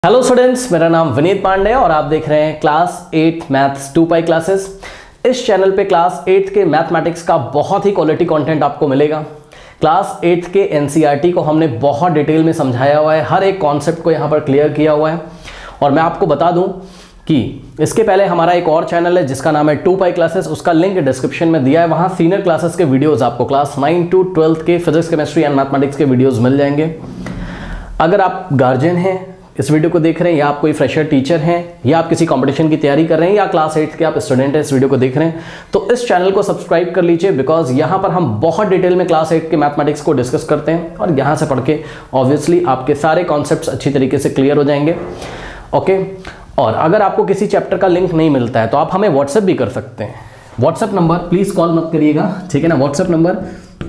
Hello students, मेरा नाम विनीत पांडे है और आप देख रहे हैं क्लास 8 मैथ्स 2 पाई क्लासेस। इस चैनल पे क्लास 8 के मैथमेटिक्स का बहुत ही क्वालिटी कंटेंट आपको मिलेगा। क्लास 8 के एनसीईआरटी को हमने बहुत डिटेल में समझाया हुआ है, हर एक कॉन्सेप्ट को यहाँ पर क्लियर किया हुआ है। और मैं आपको बता दूं कि इसके पहले हमारा एक और चैनल है जिसका नाम है 2 पाई क्लासेस, उसका लिंक डिस्क्रिप्शन में दिया है। वहाँ सीनियर क्लासेस के वीडियोज़ आपको क्लास 9 to 12 के फिजिक्स, केमिस्ट्री एंड मैथमेटिक्स के वीडियोज़ मिल जाएंगे। अगर आप गार्जियन हैं, इस वीडियो को देख रहे हैं, या आप कोई फ्रेशर टीचर हैं, या आप किसी कंपटीशन की तैयारी कर रहे हैं, या क्लास 8 के आप स्टूडेंट हैं, इस वीडियो को देख रहे हैं, तो इस चैनल को सब्सक्राइब कर लीजिए। बिकॉज यहाँ पर हम बहुत डिटेल में क्लास 8 के मैथमेटिक्स को डिस्कस करते हैं और यहाँ से पढ़ के ऑब्वियसली आपके सारे कॉन्सेप्ट्स अच्छी तरीके से क्लियर हो जाएंगे। ओके, और अगर आपको किसी चैप्टर का लिंक नहीं मिलता है तो आप हमें व्हाट्सएप भी कर सकते हैं। व्हाट्सएप नंबर, प्लीज़ कॉल मत करिएगा, ठीक है ना। व्हाट्सएप नंबर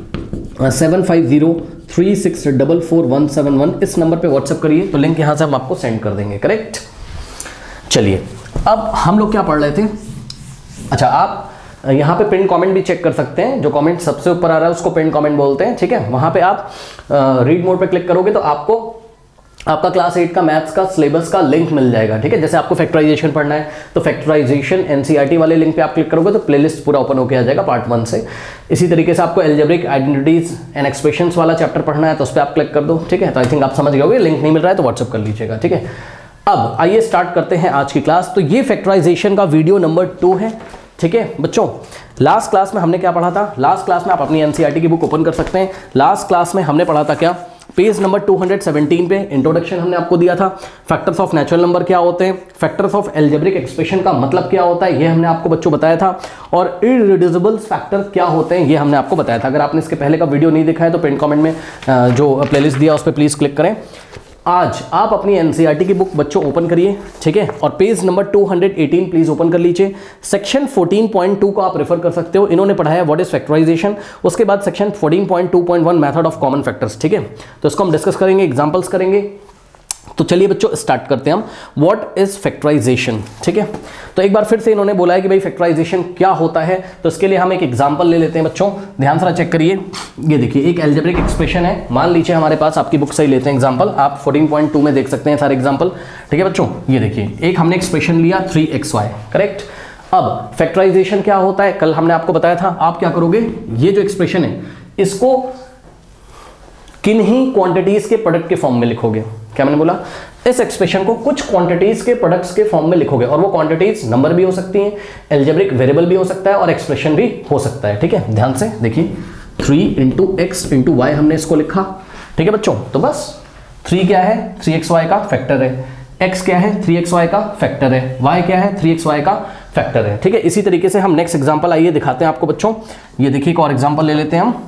7503644171, इस नंबर पे व्हाट्सएप करिए तो लिंक यहाँ से हम आपको सेंड कर देंगे। करेक्ट। चलिए, अब हम लोग क्या पढ़ रहे थे। अच्छा, आप यहाँ पे पिन कमेंट भी चेक कर सकते हैं। जो कमेंट सबसे ऊपर आ रहा है उसको पिन कमेंट बोलते हैं, ठीक है। वहाँ पे आप रीड मोड पे क्लिक करोगे तो आपको आपका क्लास 8 का मैथ्स का सिलेबस का लिंक मिल जाएगा, ठीक है। जैसे आपको फैक्टराइजेशन पढ़ना है तो फैक्टराइजेशन एनसीईआरटी वाले लिंक पे आप क्लिक करोगे तो प्लेलिस्ट पूरा ओपन होकर आ जाएगा पार्ट 1 से। इसी तरीके से आपको अलजेब्रिक आइडेंटिटीज एंड एक्सप्रेशंस वाला चैप्टर पढ़ना है तो उस पर आप क्लिक कर दो, ठीक है। तो आई थिंक आप समझ गए होंगे। लिंक नहीं मिल रहा है तो व्हाट्सअप कर लीजिएगा, ठीक है। अब आइए स्टार्ट करते हैं आज की क्लास। तो ये फैक्टराइजेशन का वीडियो नंबर 2 है, ठीक है बच्चों। लास्ट क्लास में हमने क्या पढ़ा था? लास्ट क्लास में आप अपनी एनसीईआरटी की बुक ओपन कर सकते हैं। लास्ट क्लास में हमने पढ़ा था क्या? पेज नंबर 217 पे इंट्रोडक्शन हमने आपको दिया था। फैक्टर्स ऑफ नेचुरल नंबर क्या होते हैं, फैक्टर्स ऑफ अलजेब्रिक एक्सप्रेशन का मतलब क्या होता है, ये हमने आपको बच्चों बताया था। और इररिड्यूसिबल फैक्टर क्या होते हैं ये हमने आपको बताया था। अगर आपने इसके पहले का वीडियो नहीं देखा है तो पिन कमेंट में जो प्लेलिस्ट दिया उस पर प्लीज़ क्लिक करें। आज आप अपनी एनसीईआरटी की बुक बच्चों ओपन करिए, ठीक है, और पेज नंबर 218 प्लीज ओपन कर लीजिए। सेक्शन 14.2 को आप रेफर कर सकते हो। इन्होंने पढ़ाया व्हाट इज फैक्टराइजेशन, उसके बाद section 14.2.1 method of common factors, ठीक है। तो इसको हम डिस्कस करेंगे, एग्जांपल्स करेंगे। तो चलिए बच्चों स्टार्ट करते हैं हम। व्हाट इज फैक्टराइजेशन, ठीक है। तो एक बार फिर से इन्होंने बोला है कि भाई फैक्टराइजेशन क्या होता है, तो इसके लिए हम एक एग्जांपल ले लेते हैं बच्चों। ध्यान से चेक करिए। ये देखिए एक अलजेब्रिक एक्सप्रेशन है, मान लीजिए हमारे पास, आपकी बुक से ही लेते हैं एग्जांपल। आप 14.2 में देख सकते हैं सारे एग्जांपल, ठीक है बच्चों। ये देखिए एक हमने एक्सप्रेशन लिया 3xy, करेक्ट। अब फैक्टराइजेशन क्या होता है, कल हमने आपको बताया था। आप क्या करोगे, ये जो एक्सप्रेशन है इसको किन्हीं क्वांटिटीज के प्रोडक्ट के फॉर्म में लिखोगे। क्या मैंने बोला? इस एक्सप्रेशन को कुछ क्वांटिटीज के प्रोडक्ट्स के फॉर्म में लिखोगे, और वो क्वांटिटीज नंबर भी हो सकती हैं, अलजेब्रिक वेरिएबल भी हो सकता है, और एक्सप्रेशन भी हो सकता है, ठीक है। ध्यान से देखिए, 3 × x × y हमने इसको लिखा, ठीक है बच्चों। तो बस 3 क्या है, 3xy का फैक्टर है। x क्या है, 3xy का फैक्टर है। y क्या है, 3xy का फैक्टर है, ठीक है। इसी तरीके से हम नेक्स्ट एग्जाम्पल आइए दिखाते हैं आपको बच्चों। ये देखिए एक और एग्जाम्पल ले लेते हैं हम,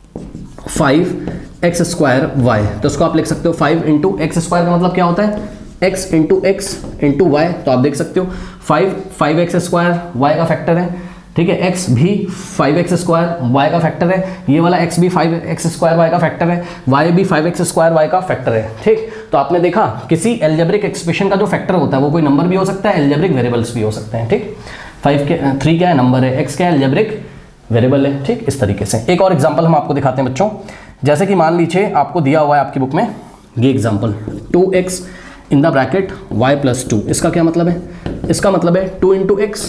5x² y। तो इसको आप लिख सकते हो 5 × x² का मतलब क्या होता है, x × x × y। तो आप देख सकते हो 5x² y का फैक्टर है, ठीक है। x भी 5x² y का फैक्टर है, ये वाला x भी 5x² y का फैक्टर है, y भी 5x² y का फैक्टर है, ठीक। तो आपने देखा किसी अलजेब्रिक एक्सप्रेशन का जो फैक्टर होता है वो कोई नंबर भी हो सकता है, अलजेब्रिक वेरिएबल्स भी हो सकते हैं, ठीक। 3 क्या है, नंबर है, x क्या है, अलजेब्रिक वेरिएबल है, ठीक। इस तरीके से एक और एग्जांपल हम आपको दिखाते हैं बच्चों। जैसे कि मान लीजिए आपको दिया हुआ है आपकी बुक में ये example 2x in the bracket y + 2। इसका क्या मतलब है? इसका मतलब है 2 × x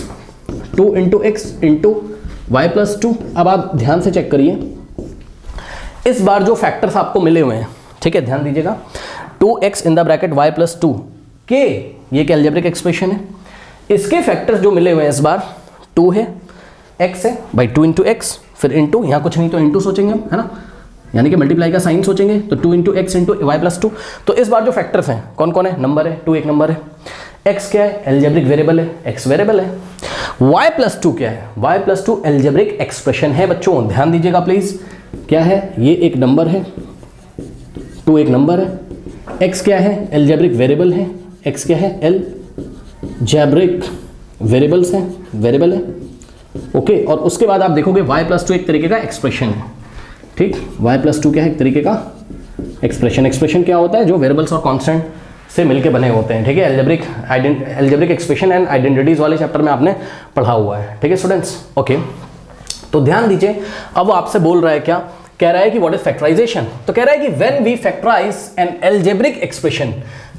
× y + 2। अब आप ध्यान से चेक करिए, इस बार जो फैक्टर्स आपको मिले हुए हैं, ठीक है, ध्यान दीजिएगा। 2x in the bracket y + 2 के, ये क्या अलजेब्रिक एक्सप्रेशन है, इसके फैक्टर्स जो मिले हुए हैं इस बार 2 है, x है भाई, 2 × x, फिर इंटू, यहाँ कुछ नहीं तो इंटू सोचेंगे हम, है ना, यानी कि मल्टीप्लाई का साइन सोचेंगे। तो 2 × x × y + 2। तो इस बार जो फैक्टर्स हैं कौन कौन है, नंबर है, 2 एक नंबर है, x क्या है, अलजेब्रिक वेरिएबल है, x वेरिएबल है, y + 2 क्या है, y + 2 अलजेब्रिक एक्सप्रेशन है बच्चों। ध्यान दीजिएगा प्लीज, क्या है, ये एक नंबर है, 2 एक नंबर है, x क्या है, अलजेब्रिक वेरिएबल है, x क्या है, अलजेब्रिक वेरिएबल्स है, वेरिएबल है, ओके। और उसके बाद आप देखोगे y + 2 एक तरीके का एक्सप्रेशन है, ठीक। y + 2 क्या है, एक तरीके का एक्सप्रेशन। एक्सप्रेशन क्या होता है, जो वेरिएबल्स और कांस्टेंट से मिलके बने होते हैं, ठीक है। अलजेब्रिक एक्सप्रेशन एंड आइडेंटिटीज वाले चैप्टर में आपने पढ़ा हुआ है, ठीक है स्टूडेंट्स, ओके। तो ध्यान दीजिए, अब वो आपसे बोल रहा है क्या, कह रहा है कि व्हाट इज फैक्टराइजेशन। तो कह रहा है कि when we factorise an algebraic expression,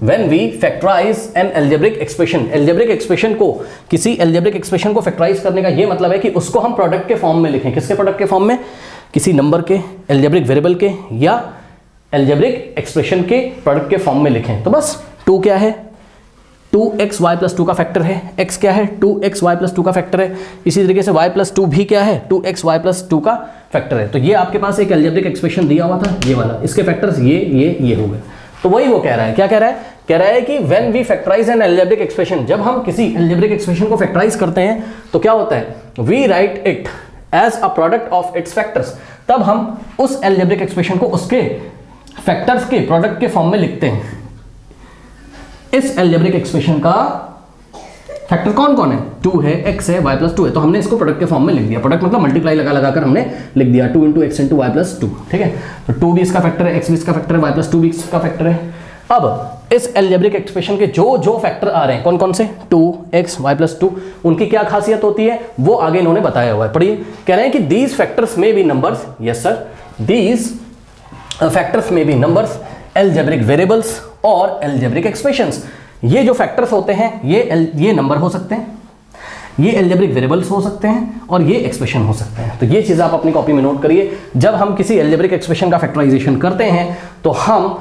when we factorise an algebraic expression, algebraic expression को, किसी एल्जेब्रिक एक्सप्रेशन को फैक्टराइज करने का ये मतलब है कि उसको हम प्रोडक्ट के फॉर्म में लिखें। किसके प्रोडक्ट के फॉर्म में? किसी नंबर के, एल्जेब्रिक वेरिएबल के या एल्जेब्रिक एक्सप्रेशन के प्रोडक्ट के फॉर्म में लिखें। तो बस 2 क्या है? 2xy प्लस 2 का फैक्टर है। x क्या है? 2xy प्लस 2 का फैक्टर है। इसी तरीके से y प्लस 2 भी क्या है? 2xy प्लस 2 का फैक्टर है। तो ये आपके पास एक एल्जेब्रिक एक्सप्रेशन दिया हुआ था, ये वाला, इसके फैक्टर्स ये हो गए। तो वही वो कह रहा है, क्या कह रहा है? कह रहा है कि when we factorise an algebraic expression, जब हम किसी एल्जेब्रिक एक्सप्रेशन को फैक्टराइज करते हैं तो क्या होता है? We write it as a product of its factors. तब हम उस एल्जेब्रिक एक्सप्रेशन को उसके फैक्टर्स के प्रोडक्ट के फॉर्म में लिखते हैं। इस एल्जेब्रिक एक्सप्रेशन का फैक्टर कौन कौन है? 2 है, x है, y प्लस 2 है। तो हमने इसको प्रोडक्ट के फॉर्म में लिख दिया। प्रोडक्ट मतलब मल्टीप्लाई लगा लगाकर हमने लिख दिया 2 into x into y plus 2। ठीक है, तो 2 भी इसका फैक्टर है, x भी इसका फैक्टर है, y प्लस 2 भी इसका फैक्टर है। अब इस एल्जेब्रिक एक्सप्रेशन के जो फैक्टर आ रहे हैं, कौन कौन से? 2x y प्लस 2, उनकी क्या खासियत होती है वो आगे इन्होंने बताया हुआ है। पढ़िए, कह रहे हैं कि दीज फैक्टर्स में be numbers, yes sir, these factors में बी नंबर्स, एल्जेब्रिक वेरिएबल्स और एल्जेब्रिक एक्सप्रेशंस। ये जो फैक्टर्स होते हैं ये नंबर हो सकते हैं, ये एल्जेब्रिक वेरिएबल्स हो सकते हैं और ये एक्सप्रेशन हो सकते हैं। तो ये चीज़ आप अपनी कॉपी में नोट करिए। जब हम किसी एल्जेब्रिक एक्सप्रेशन का फैक्टराइजेशन करते हैं तो हम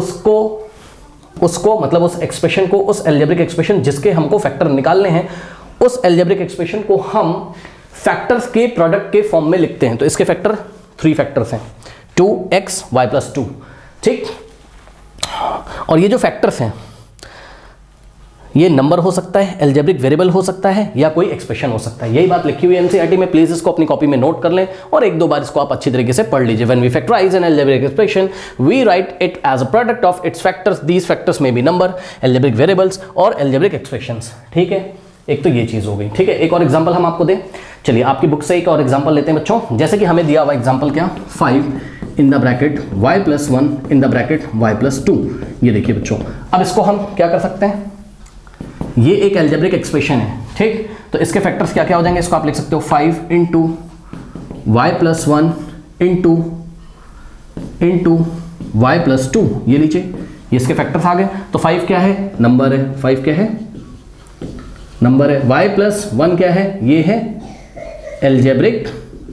उसको मतलब उस एक्सप्रेशन को, उस एल्जेब्रिक एक्सप्रेशन जिसके हमको फैक्टर निकालने हैं, उस एल्जेब्रिक एक्सप्रेशन को हम फैक्टर्स के प्रोडक्ट के फॉर्म में लिखते हैं। तो इसके फैक्टर 3 फैक्टर्स हैं, 2x y प्लस 2। ठीक, और ये जो फैक्टर्स हैं ये नंबर हो सकता है, एल्जेब्रिक वेरिएबल हो सकता है या कोई एक्सप्रेशन हो सकता है। यही बात लिखी हुई है एनसीईआरटी में। प्लीज इसको अपनी कॉपी में नोट कर लें और 1-2 बार इसको आप अच्छी तरीके से पढ़ लीजिए। When we factorise an algebraic expression we write it as a product of its factors, these factors में बी नंबर, एल्जेब्रिक वेरिएबल्स और एल्जेब्रिक एक्सप्रेशंस। ठीक है, एक तो ये चीज हो गई। ठीक है, एक और एग्जांपल हम आपको दें। चलिए आपकी बुक से एक और एग्जांपल लेते हैं बच्चों। जैसे कि हमें दिया हुआ एग्जांपल क्या? 5 in the bracket y plus 1 in the bracket y plus 2। ये देखिए बच्चों, अब इसको हम क्या कर सकते हैं? ये एक एल्जेब्रिक एक्सप्रेशन है। ठीक, तो इसके फैक्टर्स क्या क्या हो जाएंगे? इसको आप लिख सकते हो 5 into y plus 1 into y plus 2। ये लीजिए, ये इसके फैक्टर्स आ गए। तो 5 क्या है? नंबर है। 5 क्या है? नंबर है। y प्लस 1 क्या है? ये है एल्जेब्रिक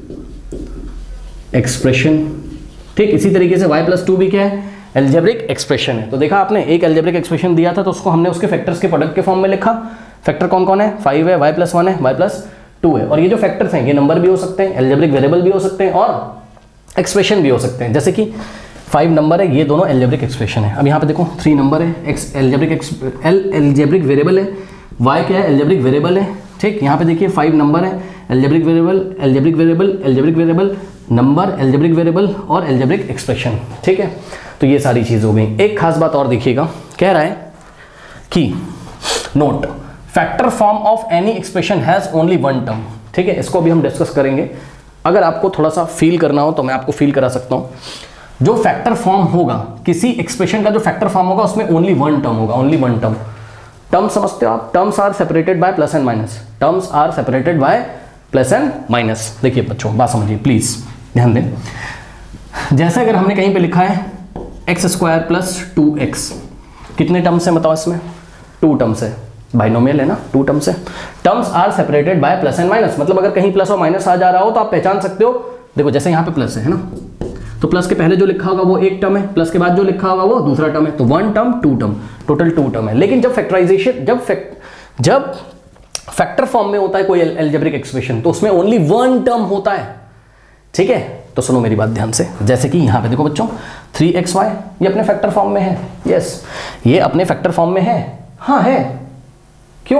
एक्सप्रेशन। ठीक, इसी तरीके से y प्लस 2 भी क्या है? एल्जेब्रिक एक्सप्रेशन है। तो देखा आपने, एक एल्जेब्रिक एक्सप्रेशन दिया था तो उसको हमने उसके फैक्टर्स के प्रोडक्ट के फॉर्म में लिखा। फैक्टर कौन कौन है? 5 है, y प्लस 1 है, y प्लस 2 है। और ये जो फैक्टर्स हैं ये नंबर भी हो सकते हैं, एल्जेब्रिक वेरिएबल भी हो सकते हैं और एक्सप्रेशन भी हो सकते हैं। जैसे कि 5 नंबर है, ये दोनों एल्जेब्रिक एक्सप्रेशन है। अब यहाँ पे देखो 3 नंबर है, x एल्जेब्रिक वेरिएबल है, y क्या है? एल्जेब्रिक वेरिएबल है। ठीक, यहाँ पे देखिए 5 नंबर है, algebraic variable, algebraic variable, algebraic variable, number, algebraic variable और एल्जेब्रिक एक्सप्रेशन। ठीक है, तो ये सारी चीज हो गई। एक खास बात और देखिएगा, कह रहा है कि note factor form of any expression has only 1 term. ठीक है, इसको भी हम डिस्कस करेंगे। अगर आपको थोड़ा सा फील करना हो तो मैं आपको फील करा सकता हूं। जो फैक्टर फॉर्म होगा किसी एक्सप्रेशन का, जो फैक्टर फॉर्म होगा उसमें ओनली 1 टर्म होगा, ओनली 1 टर्म। टर्म समझते हो आप? Terms are separated by plus and minus, terms are separated by plus and minus. देखिए बच्चों, बात समझिए प्लीज, ध्यान दें। जैसे अगर हमने कहीं पे लिखा है x² प्लस 2x, कितने टर्म्स हैं बताओ इसमें? 2 टर्म्स है, बाइनोमियल है ना, 2 टर्म्स है। Terms are separated by plus and minus, मतलब अगर कहीं प्लस और माइनस आ जा रहा हो तो आप पहचान सकते हो। देखो जैसे यहाँ पे प्लस है ना, तो प्लस के पहले जो लिखा होगा वो एक टर्म है, प्लस के बाद जो लिखा होगा वो दूसरा टर्म है। तो 1 टर्म 2 टर्म, टोटल 2 टर्म है। लेकिन जब फैक्टराइजेशन, जब फैक्टर फॉर्म में होता है कोई एल्जेब्रिक एक्सप्रेशन तो उसमें ओनली 1 टर्म होता है। ठीक है, तो सुनो मेरी बात ध्यान से। जैसे कि यहाँ पे देखो बच्चों 3xy, ये अपने फैक्टर फॉर्म में है। यस, ये अपने फैक्टर फॉर्म में है। हाँ है, क्यों?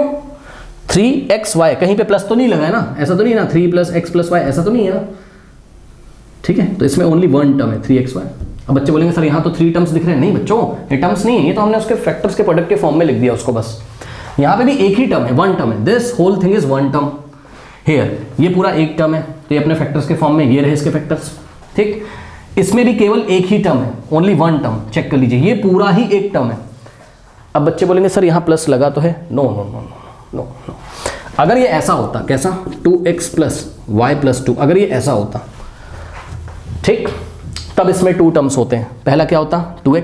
3xy, कहीं पे प्लस तो नहीं लगा है ना, ऐसा तो नहीं है ना, 3 + x + y ऐसा तो नहीं है ना। ठीक है, तो इसमें ओनली 1 टर्म है 3xy। अब बच्चे बोलेंगे सर यहाँ तो 3 टर्म्स दिख रहे हैं। नहीं बच्चों, ये टर्म्स नहीं है, ये तो हमने उसके फैक्टर्स के प्रोडक्ट के फॉर्म में लिख दिया उसको बस। यहाँ पे भी एक ही टर्म है, 1 टर्म है। This whole thing is 1 term here. ये पूरा एक टर्म है, तो ये अपने फैक्टर्स के फॉर्म में, ये रहे इसके फैक्टर्स। ठीक, इसमें भी केवल एक ही टर्म है, ओनली 1 टर्म। चेक कर लीजिए, ये पूरा ही एक टर्म है। अब बच्चे बोलेंगे सर यहाँ प्लस लगा तो है। No no no no no no. अगर ये ऐसा होता, कैसा? 2x + y + 2, अगर ये ऐसा होता, ठीक, तब इसमें 2 टर्म्स होते हैं। पहला क्या होता? 2x,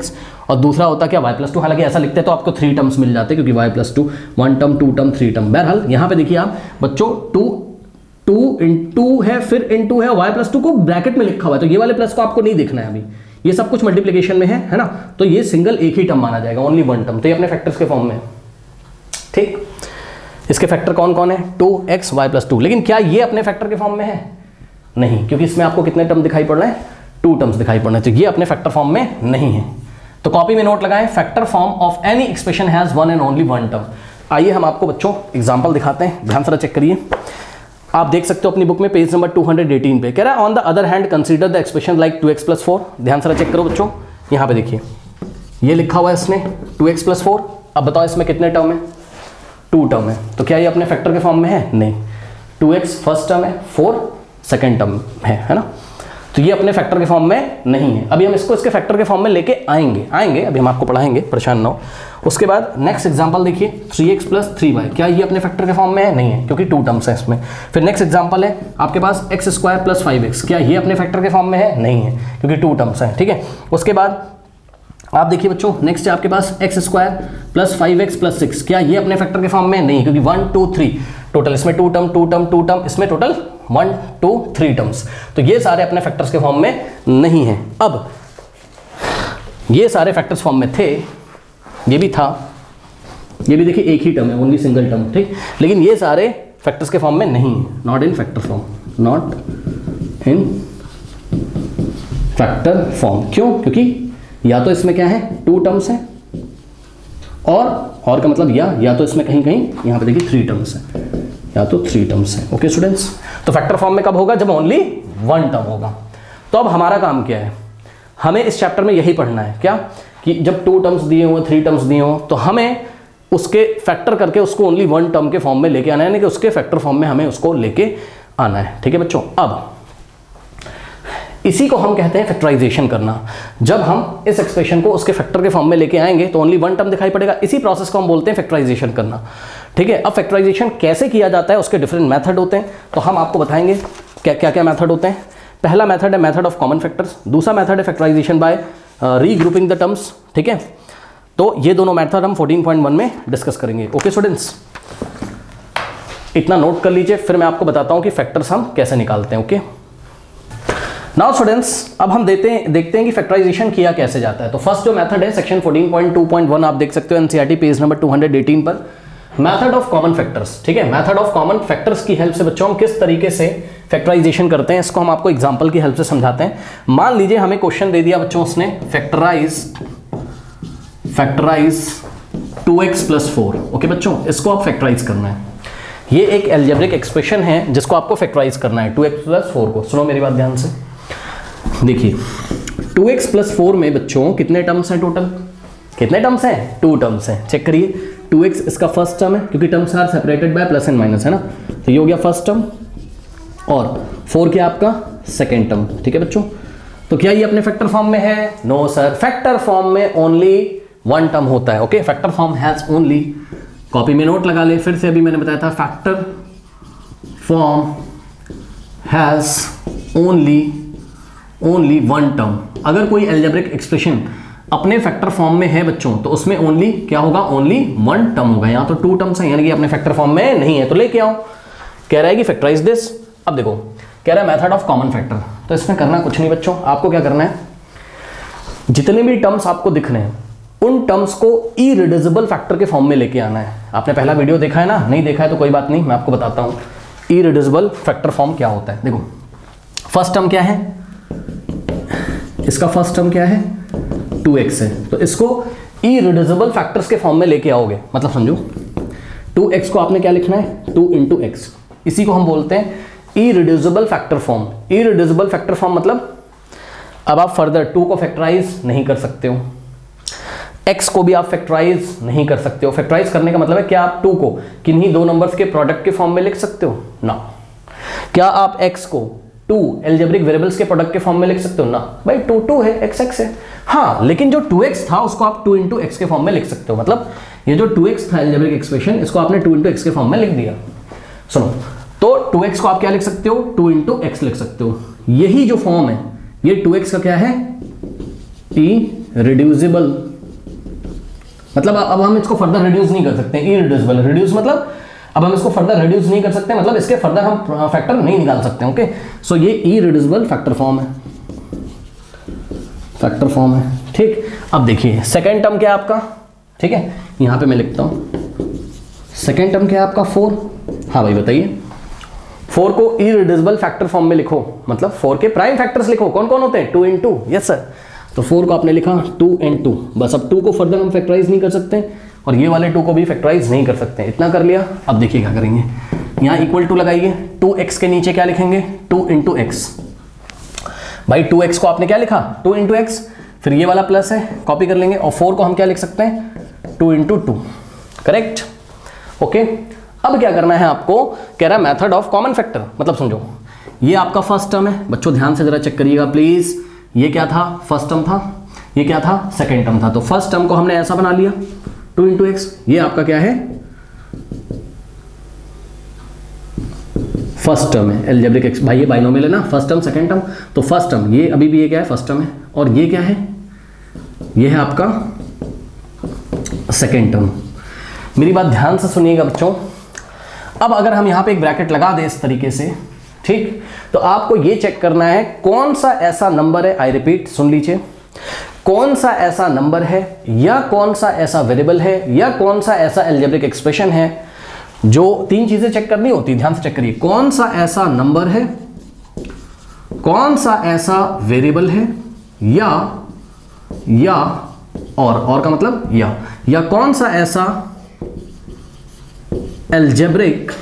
और दूसरा होता क्या y+2, हालांकि ऐसा लिखते हैं तो आपको 3 टर्म्स मिल जाते हैं क्योंकि y+2 1 टर्म 2 टर्म 3 टर्म। बहरहाल यहाँ पे देखिए आप बच्चों 2 इंटू है फिर इंटू है, y+2 को ब्रैकेट में लिखा हुआ है तो ये वाले प्लस को आपको नहीं देखना है अभी, ये सब कुछ मल्टीप्लिकेशन में है ना, तो ये सिंगल एक ही टर्म माना जाएगा, ओनली 1 टर्म, तो ये अपने फैक्टर्स के फॉर्म में है। ठीक, इसके फैक्टर कौन कौन है 2x y+2, लेकिन क्या ये अपने फैक्टर के फॉर्म में है? नहीं, क्योंकि इसमें आपको कितने टर्म दिखाई पड़ रहे हैं 2 टर्म्स दिखाई पड़ रहे हैं, तो ये अपने फैक्टर फॉर्म में नहीं है। तो कॉपी में नोट लगाएं, factor form of any expression has one and only 1 term. आइए हम आपको बच्चों एग्जांपल दिखाते हैं, ध्यान से चेक करिए। आप देख सकते हो अपनी बुक में पेज नंबर 218 पे कह रहा है on the other hand consider the expression like 2x+4। ध्यान से चेक करो बच्चों, यहाँ पे देखिए ये लिखा हुआ है इसने 2x+4। अब बताओ इसमें कितने टर्म है? 2 टर्म है, तो क्या ये अपने फैक्टर के फॉर्म में है? नहीं, 2x फर्स्ट टर्म है, 4 सेकेंड टर्म है ना, तो ये अपने फैक्टर के फॉर्म में नहीं है। अभी हम इसको इसके फैक्टर के फॉर्म में लेके आएंगे, अभी हम आपको पढ़ाएंगे, परेशान ना हो। उसके बाद नेक्स्ट एग्जांपल देखिए 3x + 3y, क्या ये अपने फैक्टर के फॉर्म में है? नहीं है, क्योंकि 2 टर्म्स है इसमें। फिर नेक्स्ट एग्जांपल है आपके पास x² + 5x, क्या ये अपने फैक्टर के फॉर्म में है? नहीं है, क्योंकि 2 टर्म्स है। ठीक है, उसके बाद आप देखिए बच्चों नेक्स्ट है आपके पास x² + 5x + 6, क्या ये अपने फैक्टर के फॉर्म में? नहीं, क्योंकि 1 2 3 टोटल, इसमें 2 टर्म 2 टर्म 2 टर्म, इसमें टोटल 1 2 3 टर्म्स, तो ये सारे अपने फैक्टर्स के फॉर्म में नहीं है। अब ये सारे फैक्टर्स फॉर्म में थे, ये भी था, ये भी देखिए एक ही टर्म है, ओनली सिंगल टर्म, ठीक, लेकिन ये सारे फैक्टर्स के फॉर्म में नहीं है, not in factor form, not in factor form. क्यों? क्योंकि या तो इसमें क्या है 2 टर्म्स हैं और का मतलब या तो इसमें कहीं यहाँ पे देखिए 3 टर्म्स हैं, या तो 3 टर्म्स हैं। ओके स्टूडेंट्स, तो फैक्टर फॉर्म में कब होगा? जब ओनली 1 टर्म होगा। तो अब हमारा काम क्या है? हमें इस चैप्टर में यही पढ़ना है, क्या कि जब 2 टर्म्स दिए हो 3 टर्म्स दिए हो तो हमें उसके फैक्टर करके उसको ओनली 1 टर्म के फॉर्म में लेके आना है, यानी कि उसके फैक्टर फॉर्म में हमें उसको लेके आना है। ठीक है बच्चों, अब इसी को हम कहते हैं फैक्टराइजेशन करना। जब हम इस एक्सप्रेशन को उसके फैक्टर के फॉर्म में लेके आएंगे तो ओनली 1 टर्म दिखाई पड़ेगा, इसी प्रोसेस को हम बोलते हैं फैक्टराइजेशन करना। ठीक है, अब फैक्टराइजेशन कैसे किया जाता है, उसके डिफरेंट मेथड होते हैं, तो हम आपको बताएंगे क्या क्या मेथड होते हैं। पहला मेथड है मेथड ऑफ कॉमन फैक्टर्स, दूसरा मेथड है factorisation by regrouping the terms. ठीक है, तो ये दोनों मेथड हम 14.1 में डिस्कस करेंगे। ओके स्टूडेंट्स, इतना नोट कर लीजिए, फिर मैं आपको बताता हूं कि फैक्टर्स हम कैसे निकालते हैं। ओके, नाउ स्टूडेंट्स, अब हम देखते हैं कि फैक्टराइजेशन किया कैसे जाता है। तो फर्स्ट जो मेथड है सेक्शन 14.2.1 आप देख सकते हो एनसीईआरटी पेज नंबर 218 पर, मेथड ऑफ कॉमन फैक्टर्स। ठीक है, मेथड ऑफ कॉमन फैक्टर्स की हेल्प से बच्चों हम किस तरीके से फैक्टराइजेशन करते हैं, इसको हम आपको एग्जांपल की हेल्प से समझाते हैं। मान लीजिए हमें क्वेश्चन दे दिया बच्चों उसने फैक्टराइज 2x + 4। ओके बच्चों, इसको आप फैक्टराइज करना है। ये एक अलजेब्रिक एक्सप्रेशन है जिसको आपको फैक्टराइज करना है 2x + 4 को। सुनो मेरी बात ध्यान से, देखिए 2x + 4 में बच्चों कितने टर्म्स हैं टोटल? कितने टर्म्स हैं? 2 टर्म्स हैं। चेक करिए, 2x इसका फर्स्ट टर्म है क्योंकि terms are separated by plus and minus, है ना, तो ये हो गया फर्स्ट टर्म, और 4 क्या आपका सेकेंड टर्म। ठीक है बच्चों, तो क्या ये अपने फैक्टर फॉर्म में है? नो सर, फैक्टर फॉर्म में ओनली 1 टर्म होता है। Okay, factor form has only, copy में नोट लगा ले, फिर से अभी मैंने बताया था factor form has only 1 term. अगर कोई अलजेब्रिक एक्सप्रेशन अपने फैक्टर फॉर्म में है बच्चों तो उसमें ओनली क्या होगा? ओनली 1 टर्म होगा। यहाँ तो 2 टर्म्स हैं, यानी कि अपने फैक्टर फॉर्म में नहीं है, तो लेके आओ। कह रहा है कि फैक्टराइज दिस। अब देखो कह रहा है मेथड ऑफ कॉमन फैक्टर, तो इसमें करना कुछ नहीं बच्चों, आपको क्या करना है, जितने भी टर्म्स आपको दिख रहे हैं उन टर्म्स को इरिड्यूसिबल फैक्टर के फॉर्म में लेके आना है। आपने पहला वीडियो देखा है ना? नहीं देखा है तो कोई बात नहीं, मैं आपको बताता हूँ इरिड्यूसिबल फैक्टर फॉर्म क्या होता है। देखो फर्स्ट टर्म क्या है, इसका फर्स्ट टर्म क्या है 2x है, तो इसको इरिड्यूसिबल फैक्टर्स के फॉर्म में लेके आओगे। मतलब समझो 2x को आपने क्या लिखना है 2 × x, इसी को हम बोलते हैं irreducible factor form. Irreducible factor form मतलब अब आप फर्दर 2 को फैक्टराइज नहीं कर सकते हो, x को भी आप फैक्टराइज नहीं कर सकते हो। फैक्टराइज करने का मतलब है क्या आप 2 को किन्हीं 2 नंबर्स के प्रोडक्ट के फॉर्म में लिख सकते हो ना। क्या आप x को 2 अलजेब्रिक वेरिएबल्स के प्रोडक्ट के फॉर्म में लिख सकते हो ना, भाई 2 है, x है। हाँ, लेकिन जो 2x था उसको आप 2 × x के फॉर्म में लिख सकते हो। मतलब ये जो 2x था अलजेब्रिक एक्सप्रेशन, इसको आपने 2 × x के फॉर्म में लिख दिया। सुनो, तो 2x को आप क्या लिख सकते हो 2 × x लिख सकते हो। यही जो फॉर्म है ये 2x का क्या है इरिड्यूसिबल मतलब अब हम इसको फर्दर रिड्यूस नहीं कर सकते, इरिड्यूसिबल। रिड्यूस मतलब अब हम इसको फर्दर रिड्यूस नहीं कर सकते, मतलब इसके फर्दर हम फैक्टर नहीं निकाल सकते। ओके, सो ये इरिड्यूसिबल फैक्टर फॉर्म है, फैक्टर फॉर्म है। ठीक, अब देखिए सेकेंड टर्म क्या है आपका, ठीक है, यहां पे मैं लिखता हूं सेकेंड टर्म क्या है आपका 4। हाँ भाई बताइए, 4 को इरिड्यूसिबल फैक्टर फॉर्म में लिखो, मतलब 4 के प्राइम फैक्टर्स लिखो। कौन कौन होते हैं? 2 इन 2। Yes sir. तो 4 को आपने लिखा 2 इन 2, बस। अब 2 को फर्दर हम फैक्टराइज नहीं कर सकते और ये वाले 2 को भी फैक्टराइज नहीं कर सकते। इतना कर लिया। अब देखिए क्या करेंगे, यहाँ इक्वल टू लगाइए, 2x के नीचे क्या लिखेंगे? 2 इंटू एक्स। भाई 2x को आपने क्या लिखा? 2 इंटू एक्स, फिर ये वाला प्लस है, कॉपी कर लेंगे, और 4 को हम क्या लिख सकते हैं? 2 इंटू 2। Correct, okay. अब क्या करना है आपको, कह रहा है मेथड ऑफ कॉमन फैक्टर। मतलब समझो, ये आपका फर्स्ट टर्म है, बच्चों ध्यान से जरा चेक करिएगा प्लीज। ये क्या था? फर्स्ट टर्म था। ये क्या था? सेकेंड टर्म था। तो फर्स्ट टर्म को हमने ऐसा बना लिया 2 इंटू एक्स। ये आपका क्या है? फर्स्ट टर्म है, एल्जेब्रिक एक्स। भाई ये बाइनोमियल है ना, फर्स्ट टर्म सेकेंड टर्म। तो फर्स्ट टर्म ये अभी भी ये क्या है? फर्स्ट टर्म है। और ये क्या है? ये है आपका सेकेंड टर्म। मेरी बात ध्यान से सुनिएगा बच्चों। अब अगर हम यहां पे एक ब्रैकेट लगा दें इस तरीके से, ठीक, तो आपको ये चेक करना है कौन सा ऐसा नंबर है, आई रिपीट सुन लीजिए, कौन सा ऐसा नंबर है या कौन सा ऐसा वेरिएबल है या कौन सा ऐसा एल्जेब्रिक एक्सप्रेशन है, जो 3 चीजें चेक करनी होती, ध्यान से चेक करिए। कौन सा ऐसा नंबर है, कौन सा ऐसा वेरिएबल है, या और का मतलब या कौन सा ऐसा एल्जेब्रिक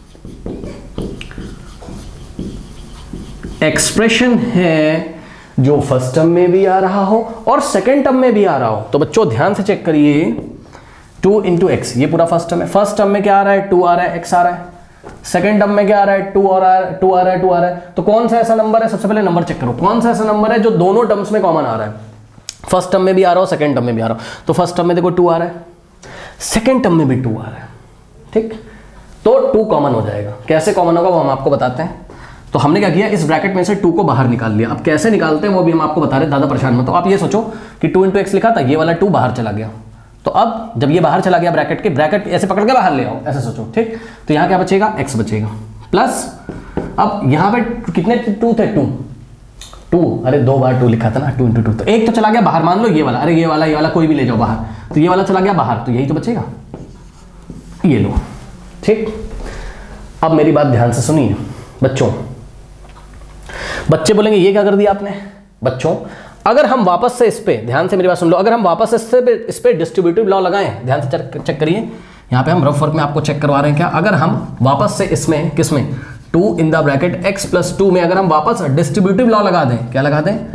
एक्सप्रेशन है जो फर्स्ट टर्म में भी आ रहा हो और सेकेंड टर्म में भी आ रहा हो। तो बच्चों ध्यान से चेक करिए, 2 इंटू एक्स, ये पूरा फर्स्ट टर्म है। फर्स्ट टर्म में क्या आ रहा है? 2 आ रहा है, एक्स आ रहा है। सेकेंड टर्म में क्या आ रहा है? 2 आ रहा है, 2 आ रहा है, 2 आ रहा है। तो कौन सा ऐसा नंबर है? सबसे पहले नंबर चेक करो, कौन सा ऐसा नंबर है जो दोनों टर्म्स में कॉमन आ रहा है? फर्स्ट टर्म में भी आ रहा हो, सेकेंड टर्म में भी आ रहा हो। तो फर्स्ट टर्म में देखो 2 आ रहा है, सेकेंड टर्म में भी 2 आ रहा है, ठीक। तो 2 कॉमन हो जाएगा। कैसे कॉमन होगा वो हम आपको बताते हैं। तो हमने क्या किया, इस ब्रैकेट में से 2 को बाहर निकाल लिया। अब कैसे निकालते हैं वो भी हम आपको बता रहे हैं, ज़्यादा परेशान मत। तो आप ये सोचो कि 2 इंटू एक्स लिखा था, ये वाला 2 बाहर चला गया। तो अब जब ये बाहर चला गया ब्रैकेट के, ब्रैकेट ऐसे पकड़ के बाहर ले आओ, ऐसे सोचो, ठीक। तो यहाँ क्या बचेगा? एक्स बचेगा प्लस, अब यहाँ पे कितने 2 थे? 2। अरे 2 बार 2 लिखा था ना, 2 इंटू 2। तो एक तो चला गया बाहर, मान लो ये वाला, अरे ये वाला कोई भी ले जाओ बाहर, तो ये वाला चला गया बाहर, तो यही तो बचेगा, ये लो, ठीक। अब मेरी बात ध्यान से सुनिए बच्चों। बच्चे बोलेंगे ये क्या कर दिया आपने? बच्चों अगर हम वापस से इस पे, ध्यान से मेरी बात सुन लो, अगर हम वापस इस पे डिस्ट्रीब्यूटिव लॉ लगाएं, ध्यान से चेक करिए, यहाँ पे हम रफ वर्क में आपको चेक करवा रहे हैं क्या। अगर हम वापस से इसमें, किसमें, 2 in the bracket x plus 2 में अगर हम वापस डिस्ट्रीब्यूटिव लॉ लगा दें, क्या लगा दें?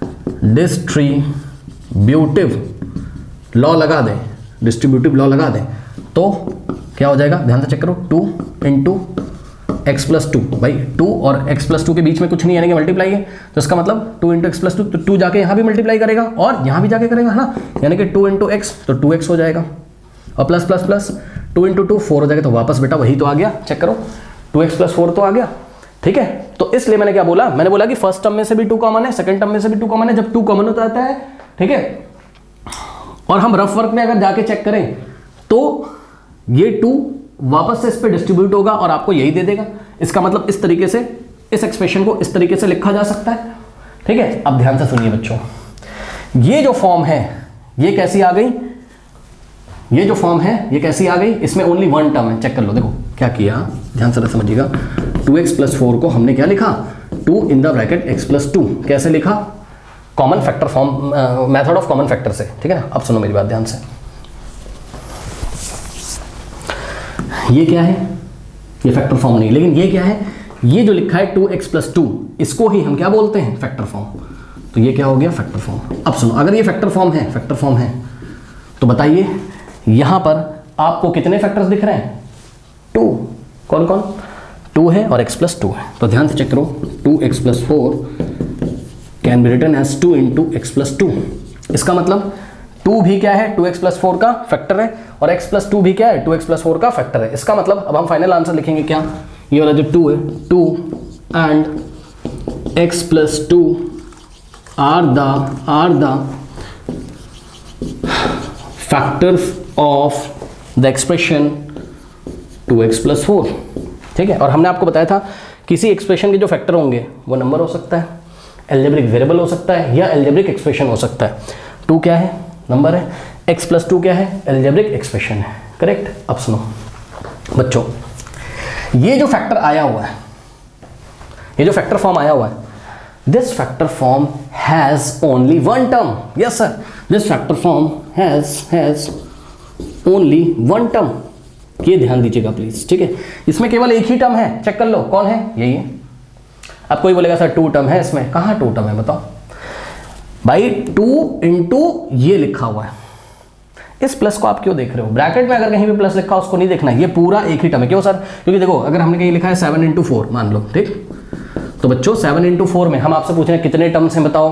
डिस्ट्रीब्यूटिव लॉ लगा दें, डिस्ट्रीब्यूटिव लॉ लगा दें, तो क्या हो जाएगा? ध्यान से चेक करो, 2 इंटू एक्स प्लस 2। भाई 2 और x प्लस 2 के बीच में कुछ नहीं, यानी कि मल्टीप्लाई है। तो इसका मतलब 2 इंटू एक्स प्लस 2, तो 2 जाके यहाँ भी मल्टीप्लाई करेगा और यहाँ भी जाके करेगा, है ना, यानी कि 2 इंटू एक्स, तो 2x हो जाएगा, और प्लस प्लस प्लस 2 इंटू 2 4 हो जाएगा। तो वापस बेटा वही तो आ गया, चेक करो, 2x प्लस 4 तो आ गया, ठीक है। तो इसलिए मैंने क्या बोला, मैंने बोला कि फर्स्ट टर्म में से भी 2 कॉमन है, सेकंड टर्म में से भी 2 कॉमन है। जब 2 कॉमन होता है, ठीक है, और हम रफ वर्क में अगर जाके चेक करें तो ये 2 वापस से इस पे डिस्ट्रीब्यूट होगा और आपको यही दे देगा। इसका मतलब इस तरीके से, इस एक्सप्रेशन को इस तरीके से लिखा जा सकता है, ठीक है। अब ध्यान से सुनिए बच्चों, ये जो फॉर्म है ये कैसी आ गई? ये जो फॉर्म है ये कैसी आ गई? इसमें ओनली 1 टर्म है, चेक कर लो। देखो क्या किया, ध्यान से समझिएगा। 2x प्लस 4 को हमने क्या लिखा? 2 in the bracket x plus 2। कैसे लिखा? Common factor form, method of common factor से, ठीक है ना। अब सुनो मेरी बात ध्यान से, ये क्या है? ये फैक्टर फॉर्म नहीं, लेकिन ये क्या है? ये जो लिखा है 2x प्लस 2, इसको ही हम क्या बोलते हैं? Factor form. तो ये क्या हो गया? Factor form. अब सुनो, अगर ये फैक्टर फॉर्म है, तो बताइए यहां पर आपको कितने फैक्टर्स दिख रहे हैं? 2। कौन कौन? 2 है और x प्लस 2 है। तो ध्यान से चेक करो, 2x plus 4 can be written as 2 into x plus 2। इसका मतलब 2 भी क्या है? 2x प्लस 4 का फैक्टर है, और x प्लस 2 भी क्या है? 2x प्लस 4 का फैक्टर है। इसका मतलब अब हम फाइनल आंसर लिखेंगे क्या? ये वाला जो 2 है, 2 and x plus 2 are the factors of the expression 2x + 4, ठीक है। और हमने आपको बताया था किसी एक्सप्रेशन के जो फैक्टर होंगे वो नंबर हो सकता है, एल्जेब्रिक वेरिएबल हो सकता है, या एल्जेब्रिक एक्सप्रेशन हो सकता है। 2 क्या है? नंबर है। x + 2 क्या है? एल्जेब्रिक एक्सप्रेशन है, करेक्ट। अब सुनो बच्चों, ये जो फैक्टर आया हुआ है, ये जो फैक्टर फॉर्म आया हुआ है, this factor form has only one term. Yes sir, this factor form has only one term. ये ध्यान दीजिएगा प्लीज, ठीक है। इसमें केवल एक ही टर्म है, चेक कर लो कौन है, यही है। अब कोई बोलेगा सर 2 टर्म है इसमें, कहाँ 2 टर्म है बताओ भाई। 2 × ये लिखा हुआ है, इस प्लस को आप क्यों देख रहे हो? ब्रैकेट में अगर कहीं भी प्लस लिखा उसको नहीं देखना है, ये पूरा एक ही टर्म है। क्यों सर? क्योंकि देखो अगर हमने कहीं लिखा है 7 × 4 मान लो, ठीक, तो बच्चों 7 × 4 में हम आपसे पूछ रहे हैं कितने टर्म्स हैं बताओ,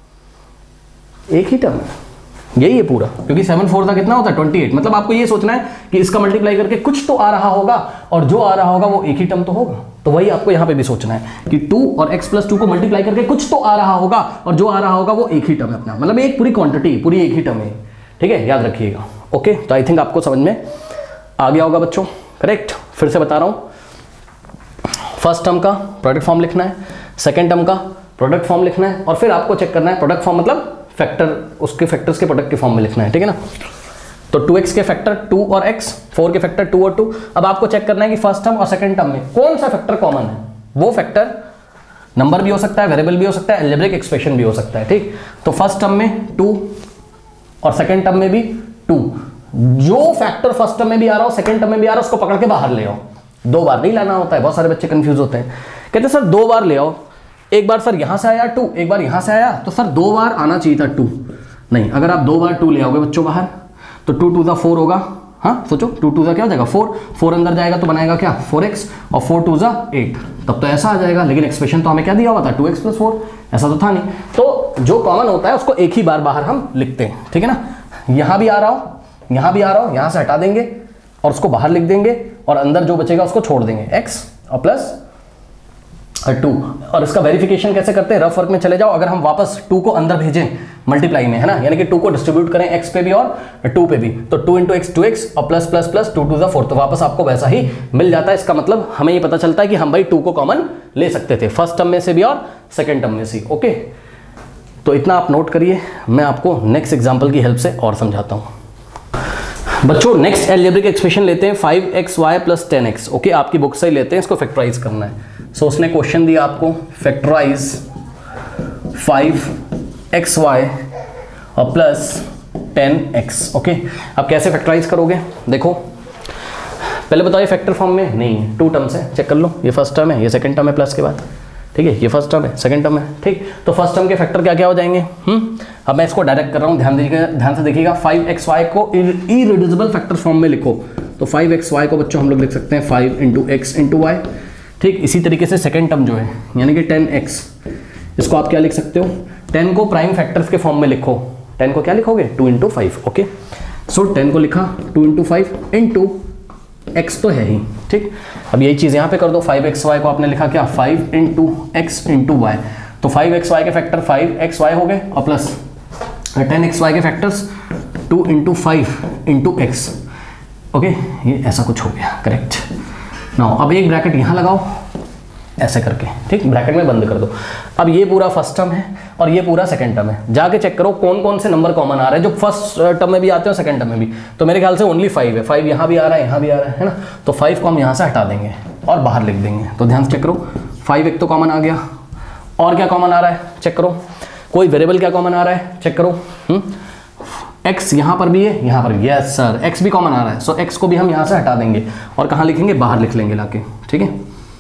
एक ही टर्म है, यही है पूरा। क्योंकि 7 4 कितना होता है 28। मतलब आपको ये सोचना है कि इसका मल्टीप्लाई करके कुछ तो आ रहा होगा, और जो आ रहा होगा वो एक ही टर्म तो होगा। तो वही आपको यहाँ पे भी सोचना है कि 2 और x + 2 को मल्टीप्लाई करके कुछ तो आ रहा होगा, और जो आ रहा होगा वो एक ही टर्म है अपना, मतलब एक पूरी क्वांटिटी, पूरी एक ही टर्म है, ठीक है, याद रखिएगा। ओके, तो आई थिंक आपको समझ में आ गया होगा बच्चों, करेक्ट। फिर से बता रहा हूँ, फर्स्ट टर्म का प्रोडक्ट फॉर्म लिखना है, सेकेंड टर्म का प्रोडक्ट फॉर्म लिखना है, और फिर आपको चेक करना है प्रोडक्ट फॉर्म मतलब फैक्टर, उसके फैक्टर्स के प्रोडक्ट के फॉर्म में लिखना है, ठीक है ना। तो 2x के फैक्टर 2 और x, 4 के फैक्टर 2 और 2। अब आपको चेक करना है कि फर्स्ट टर्म और सेकंड टर्म में कौन सा फैक्टर कॉमन है। वो फैक्टर नंबर भी हो सकता है, वेरिएबल भी हो सकता है, अलजेब्रिक एक्सप्रेशन भी हो सकता है, ठीक। तो फर्स्ट टर्म में 2 और सेकंड टर्म में भी 2। जो फैक्टर फर्स्ट टर्म में भी आ रहा हो, सेकंड टर्म में भी आ रहा हो, उसको पकड़ के बाहर ले आओ। 2 बार नहीं लाना होता है, बहुत सारे बच्चे कंफ्यूज होते हैं, कहते सर 2 बार ले आओ। एक बार सर यहां से आया 2, एक बार यहां से आया, तो सर 2 बार आना चाहिए था 2। नहीं, अगर आप 2 बार 2 ले आओगे बच्चों बाहर, तो 2 × 2 = 4 होगा। हाँ सोचो, 2 × 2 क्या हो जाएगा 4, 4 अंदर जाएगा तो बनाएगा क्या 4x, और 4 × 2 = 8, तब तो ऐसा आ जाएगा। लेकिन एक्सप्रेशन तो हमें क्या दिया हुआ था 2x + 4, ऐसा तो था नहीं। तो जो कॉमन होता है उसको एक ही बार बाहर हम लिखते हैं, ठीक है ना। यहां भी आ रहा हो, यहां भी आ रहा हो, यहां से हटा देंगे और उसको बाहर लिख देंगे, और अंदर जो बचेगा उसको छोड़ देंगे, x और प्लस 2। और इसका वेरिफिकेशन कैसे करते हैं, रफ वर्क में चले जाओ। अगर हम वापस 2 को अंदर भेजें मल्टीप्लाई में, है ना, यानी कि 2 को डिस्ट्रीब्यूट करें x पे भी और 2 पे भी, तो 2 × x 2x और प्लस प्लस प्लस 2 × 4, तो वापस आपको वैसा ही मिल जाता है। इसका मतलब हमें ये पता चलता है कि हम भाई 2 को कॉमन ले सकते थे, फर्स्ट टर्म में से भी और सेकेंड टर्म में से। ओके, तो इतना आप नोट करिए, मैं आपको नेक्स्ट एग्जाम्पल की हेल्प से और समझाता हूँ। बच्चों नेक्स्ट एल्जेब्रिक एक्सप्रेशन लेते हैं 5xy + 10x। ओके, आपकी बुक से ही लेते हैं, इसको फैक्टराइज करना है। सो उसने क्वेश्चन दिया आपको, फैक्टराइज 5xy और प्लस 10x। ओके, अब कैसे फैक्टराइज करोगे, देखो पहले बताओ ये फैक्टर फॉर्म में नहीं है, 2 टर्म्स है, चेक कर लो, ये फर्स्ट टर्म है, ये सेकंड टर्म है प्लस के बाद, ठीक है, ये फर्स्ट टर्म है, सेकंड टर्म है, ठीक। तो फर्स्ट टर्म के फैक्टर क्या क्या हो जाएंगे, अब मैं इसको डायरेक्ट कर रहा हूँ, ध्यान से देखिएगा। 5xy को इरिड्यूसिबल फैक्टर फॉर्म में लिखो, तो 5xy को बच्चों हम लोग लिख सकते हैं 5 × x × y, ठीक। इसी तरीके से सेकंड टर्म जो है यानी कि 10x, इसको आप क्या लिख सकते हो, 10 को प्राइम फैक्टर्स के फॉर्म में लिखो। 10 को क्या लिखोगे 2 × 5। ओके, सो 10 को लिखा 2 × 5 × x तो है ही, ठीक। अब यही चीज़ यहाँ पे कर दो, 5xy को आपने लिखा क्या 5 × x × y, तो 5xy के फैक्टर 5xy हो गए और प्लस 10xy के फैक्टर्स 2 × 5 × x। ओके, ये ऐसा कुछ हो गया, करेक्ट। नाउ अब एक ब्रैकेट यहाँ लगाओ ऐसे करके, ठीक, ब्रैकेट में बंद कर दो। अब ये पूरा फर्स्ट टर्म है और ये पूरा सेकंड टर्म है, जाके चेक करो कौन कौन से नंबर कॉमन आ रहे हैं जो फर्स्ट टर्म में भी आते हैं और सेकंड टर्म में भी। तो मेरे ख्याल से ओनली 5 है, 5 यहाँ भी आ रहा है, यहाँ भी आ रहा है ना, तो 5 को हम यहाँ से हटा देंगे और बाहर लिख देंगे। तो ध्यान से चेक करो, 5 एक तो कॉमन आ गया, और क्या कॉमन आ रहा है चेक करो, कोई वेरिएबल क्या कॉमन आ रहा है चेक करो, x यहाँ पर भी है, यहाँ पर भी, यस सर x भी कॉमन आ रहा है, सो x को भी हम यहाँ से हटा देंगे और कहाँ लिखेंगे, बाहर लिख लेंगे लाके, ठीक है,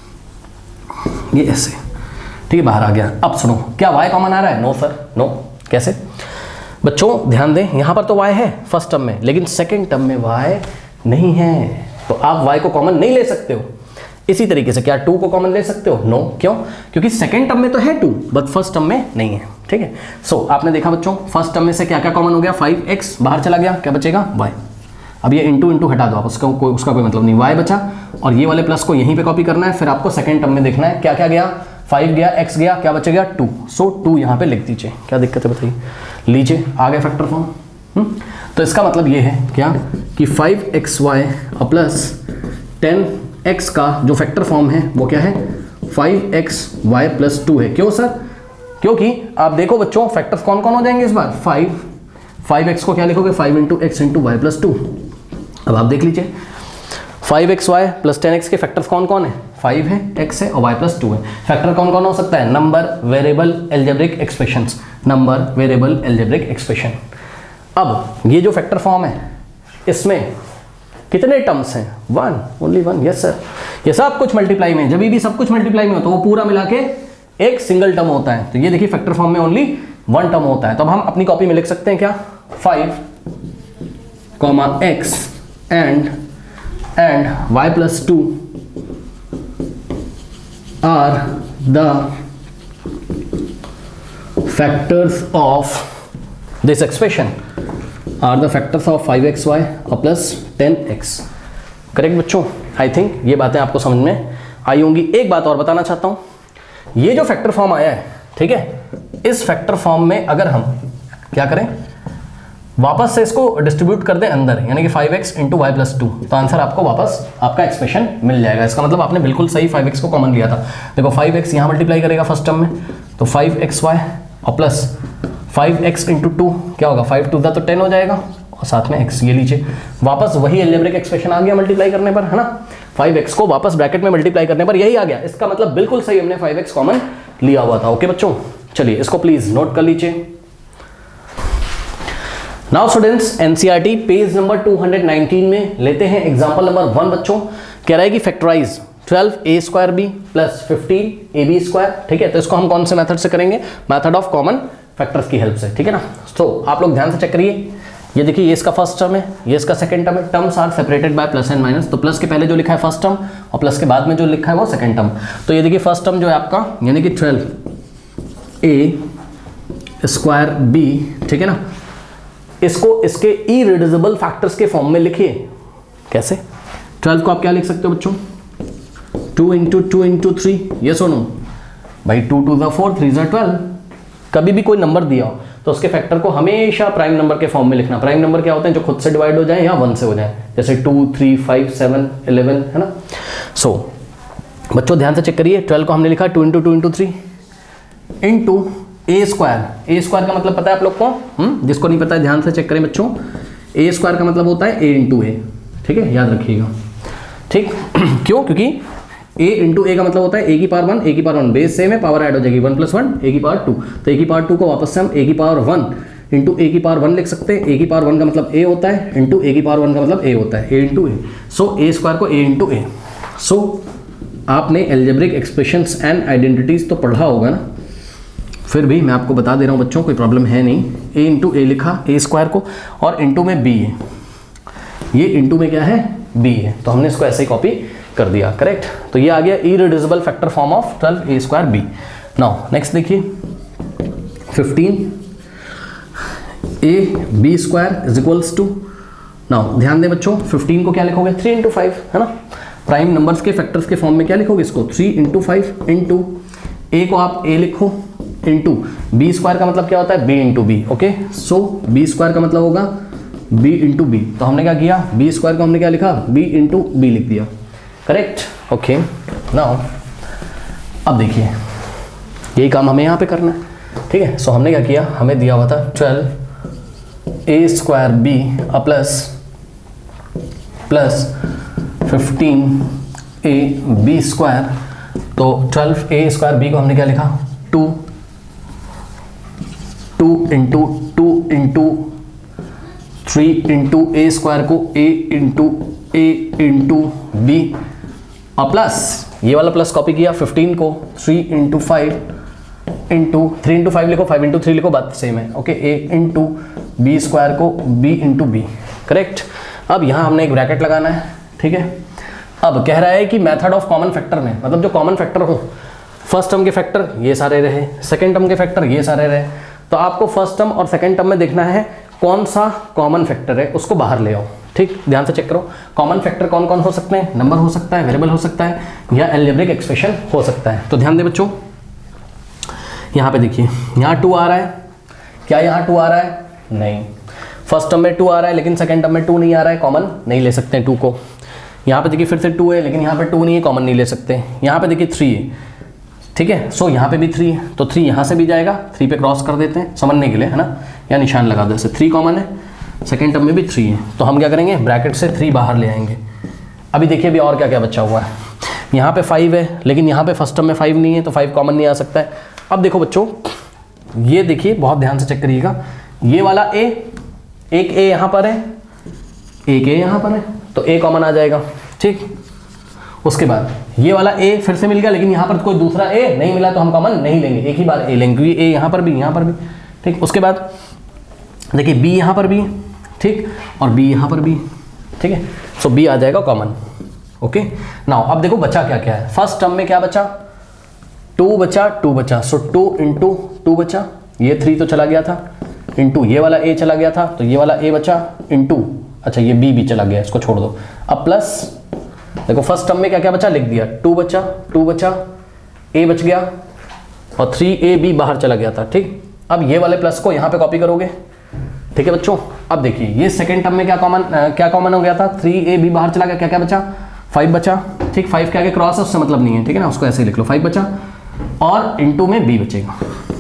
ये ऐसे, ठीक है, बाहर आ गया। अब सुनो, क्या y कॉमन आ रहा है, नो सर, नो, कैसे बच्चों ध्यान दें, यहाँ पर तो y है फर्स्ट टर्म में, लेकिन सेकेंड टर्म में y नहीं है, तो आप y को कॉमन नहीं ले सकते हो। इसी तरीके से क्या 2 को कॉमन ले सकते हो, नो, क्यों, क्योंकि सेकेंड टर्म में तो है 2 बट फर्स्ट टर्म में नहीं है, ठीक है। सो आपने देखा बच्चों, फर्स्ट टर्म में से क्या क्या कॉमन हो गया, 5x बाहर चला गया, क्या बचेगा y। अब ये इंटू इंटू हटा दो आप, उसका कोई मतलब नहीं, y बचा, और ये वाले प्लस को यहीं पे कॉपी करना है, फिर आपको सेकेंड टर्म में देखना है क्या क्या गया, 5 गया, x गया, क्या बचेगा 2, सो 2 यहाँ पे लिख दीजिए, क्या दिक्कत है बताइए, लीजिए आ गया फैक्टर फॉर्म। तो इसका मतलब ये है क्या कि 5xy प्लस 10x का जो फैक्टर फॉर्म है वो क्या है 5xy प्लस 2 है। क्यों सर? क्योंकि आप देखो बच्चों फैक्टर्स कौन कौन हो जाएंगे इस बार 5x को क्या लिखोगे 5 into x into y plus 2। अब आप देख लीजिए 5xy प्लस 10x के फैक्टर्स कौन कौन है 5 है x है और y प्लस 2 है। फैक्टर कौन कौन हो सकता है number variable algebraic expressions, number variable algebraic expression. अब ये जो फैक्टर फॉर्म है इसमें कितने टर्म्स हैं 1 ओनली 1। यस सर, ये सब कुछ मल्टीप्लाई में, जब भी सब कुछ मल्टीप्लाई में हो तो वो पूरा मिला के एक सिंगल टर्म होता है। तो ये देखिए फैक्टर फॉर्म में ओनली 1 टर्म होता है। तो अब हम अपनी कॉपी में लिख सकते हैं क्या 5 x एंड y plus 2 are the factors of this expression, are the factors of 5xy plus 10x। Correct बच्चों? आई थिंक ये बातें आपको समझ में आई होंगी। एक बात और बताना चाहता हूं, ये जो फैक्टर फॉर्म आया है, ठीक है, इस फैक्टर फॉर्म में अगर हम क्या करें वापस से इसको डिस्ट्रीब्यूट कर दें अंदर, यानी कि 5x इंटू वाई प्लस 2, तो आंसर आपको वापस आपका एक्सप्रेशन मिल जाएगा। इसका मतलब आपने बिल्कुल सही 5x को कॉमन लिया था। देखो 5x यहाँ मल्टीप्लाई करेगा फर्स्ट टर्म में, तो 5xy और प्लस 5x इंटू 2 क्या होगा 5 2 तो 10 हो जाएगा और साथ में x। ये लीजिए वापस वही एल्जेब्रिक एक्सप्रेशन आ गया मल्टीप्लाई करने पर, है ना। 5x को वापस ब्रैकेट में मल्टीप्लाई करने पर यही आ गया। इसका मतलब बिल्कुल सही हमने 5x कॉमन लिया हुआ था। ओके बच्चों, चलिए इसको प्लीज नोट कर लीजिए। Now students NCERT page number 219 में लेते हैं एग्जांपल नंबर 1। बच्चों कह रहा है कि फैक्टराइज 12a² प्लस 15ab²। ठीक है, तो इसको हम कौन से मेथड से करेंगे, मेथड ऑफ कॉमन फैक्टर्स की हेल्प से। ठीक है ना। तो आप लोग ध्यान से चेक करिए, ये देखिए ये इसका फर्स्ट टर्म है, ये इसका सेकंड टर्म है। Terms are separated by plus and minus, तो प्लस के पहले जो लिखा है फर्स्ट टर्म और प्लस के बाद में जो लिखा है वो सेकंड टर्म। तो ये देखिए फर्स्ट टर्म जो है आपका यानी कि 12a²b, ठीक है ना। इसको इसके इरिड्यूसिबल फैक्टर्स के फॉर्म में लिखिए। कैसे? 12 को आप क्या लिख सकते हो बच्चों 2 इंटू 2 इंटू 3, ये सुनो भाई 2 2 द 4 3 द 12। कभी भी कोई नंबर दिया हो तो उसके फैक्टर को हमेशा प्राइम नंबर के फॉर्म में लिखना। प्राइम नंबर क्या होते हैं, जो खुद से डिवाइड हो जाए या 1 से हो जाए, जैसे 2 3 5 7 11, है ना। सो बच्चों ध्यान से चेक करिए, 12 को हमने लिखा 2 इंटू 2 इंटू 3 इंटू a² का मतलब पता है आप लोग को, जिसको नहीं पता है ध्यान से चेक करें बच्चों। a² का मतलब होता है a इंटू ए, ठीक है, याद रखिएगा। ठीक क्यों? क्योंकि a इंटू ए का मतलब होता है a की पावर 1, a की पावर 1, बेस सेम है, पावर ऐड हो जाएगी 1 + 1 a की पावर 2। तो a की पावर 2 को वापस से हम a की पावर 1 इंटू a की पावर 1 लिख सकते हैं। a की पावर 1 का मतलब a होता है, इंटू a की पावर 1 का मतलब a होता है, a into A. So a² को a इंटू ए। सो आपने एल्जेब्रिक एक्सप्रेशंस एंड आइडेंटिटीज तो पढ़ा होगा ना, फिर भी मैं आपको बता दे रहा हूँ बच्चों, कोई प्रॉब्लम है नहीं। a इंटू ए लिखा a² को, और इंटू में b है, ये इंटू में क्या है b है, तो हमने इसको ऐसे ही कॉपी कर दिया। करेक्ट। तो ये आ गया irreducible factor form of 12a²b। Now next देखिए 15ab² is equals to, now ध्यान दें बच्चों 15 को क्या लिखोगे 3 इंटू 5, है ना। प्राइम नंबर्स के फैक्टर्स के फॉर्म में क्या लिखोगे इसको 3 इंटू 5 इंटू a को आप a लिखो इंटू b² का मतलब क्या होता है b into b. Okay, so b² का मतलब होगा b इंटू बी। तो हमने क्या किया b² को हमने क्या लिखा b इंटू बी लिख दिया। करेक्ट। ओके, नाउ अब देखिए यही काम हमें यहाँ पे करना है। ठीक है, सो हमने क्या किया, हमें दिया हुआ था 12a²b प्लस 15ab²। तो 12a²b को हमने क्या लिखा 2 इंटू 2 इंटू 3 इंटू a² को a इंटू b, और प्लस ये वाला प्लस कॉपी किया 15 को 3 इंटू 5 इंटू 3 इंटू 5 लिखो, 5 इंटू 3 लिखो, बात सेम है। ओके, a इंटू b² को b इंटू बी। करेक्ट। अब यहाँ हमने एक ब्रैकेट लगाना है। ठीक है, अब कह रहा है कि मेथड ऑफ कॉमन फैक्टर में, मतलब जो कॉमन फैक्टर हो, फर्स्ट टर्म के फैक्टर ये सारे रहे, सेकेंड टर्म के फैक्टर ये सारे रहे, तो आपको फर्स्ट टर्म और सेकेंड टर्म में देखना है कौन सा कॉमन फैक्टर है, उसको बाहर ले आओ। ठीक, ध्यान से चेक करो। कॉमन फैक्टर कौन कौन हो सकते हैं, नंबर हो सकता है, वेरिएबल हो सकता है, या एल्जेब्रिक एक्सप्रेशन हो सकता है। तो ध्यान दे बच्चों, यहाँ पे देखिए यहाँ 2 आ रहा है, क्या यहाँ 2 आ रहा है, नहीं। फर्स्ट टर्म में 2 आ रहा है लेकिन सेकंड टर्म में 2 नहीं आ रहा है, कॉमन नहीं ले सकते हैं 2 को। यहाँ पे देखिए फिर से 2 है लेकिन यहाँ पे 2 नहीं है, कॉमन नहीं ले सकते। यहाँ पे देखिए 3 है, ठीक है। सो यहाँ पे भी 3 है तो 3 यहाँ से भी जाएगा, 3 पे क्रॉस कर देते हैं समझने के लिए, है ना, या निशान लगा दो। 3 कॉमन है, सेकेंड टर्म में भी 3 है, तो हम क्या करेंगे ब्रैकेट से 3 बाहर ले आएंगे। अभी देखिए अभी और क्या क्या बचा हुआ है। यहाँ पे 5 है लेकिन यहाँ पे फर्स्ट टर्म में 5 नहीं है तो 5 कॉमन नहीं आ सकता है। अब देखो बच्चों, ये देखिए बहुत ध्यान से चेक करिएगा, ये वाला a, एक a यहाँ पर है, एक a यहाँ पर है, तो a कॉमन आ जाएगा, ठीक। उसके बाद ये वाला a फिर से मिल गया लेकिन यहाँ पर कोई दूसरा a नहीं मिला तो हम कॉमन नहीं लेंगे, एक ही बार a लेंगे क्योंकि a यहाँ पर भी, ठीक। उसके बाद देखिए b यहाँ पर भी, ठीक, और b यहाँ पर भी, ठीक है। सो b आ जाएगा कॉमन, ओके। नाउ अब देखो बचा क्या क्या है। फर्स्ट टर्म में क्या बचा, 2 बचा, सो 2 इंटू 2 बचा, ये 3 तो चला गया था, इंटू ये वाला a चला गया था तो ये वाला a बचा, इंटू अच्छा ये b भी चला गया, इसको छोड़ दो। अब प्लस देखो फर्स्ट टर्म में क्या क्या बचा लिख दिया, 2 बचा, a बच गया और 3ab बाहर चला गया था, ठीक। अब ये वाले प्लस को यहाँ पे कॉपी करोगे, ठीक है बच्चों। अब देखिए ये सेकंड टर्म में क्या कॉमन हो गया था, 3ab बाहर चला गया, क्या क्या बचा, 5 बचा, ठीक। 5 के आगे क्रॉस है उससे मतलब नहीं है, ठीक है ना, उसको ऐसे ही लिख लो, 5 बचा और इंटू में b बचेगा,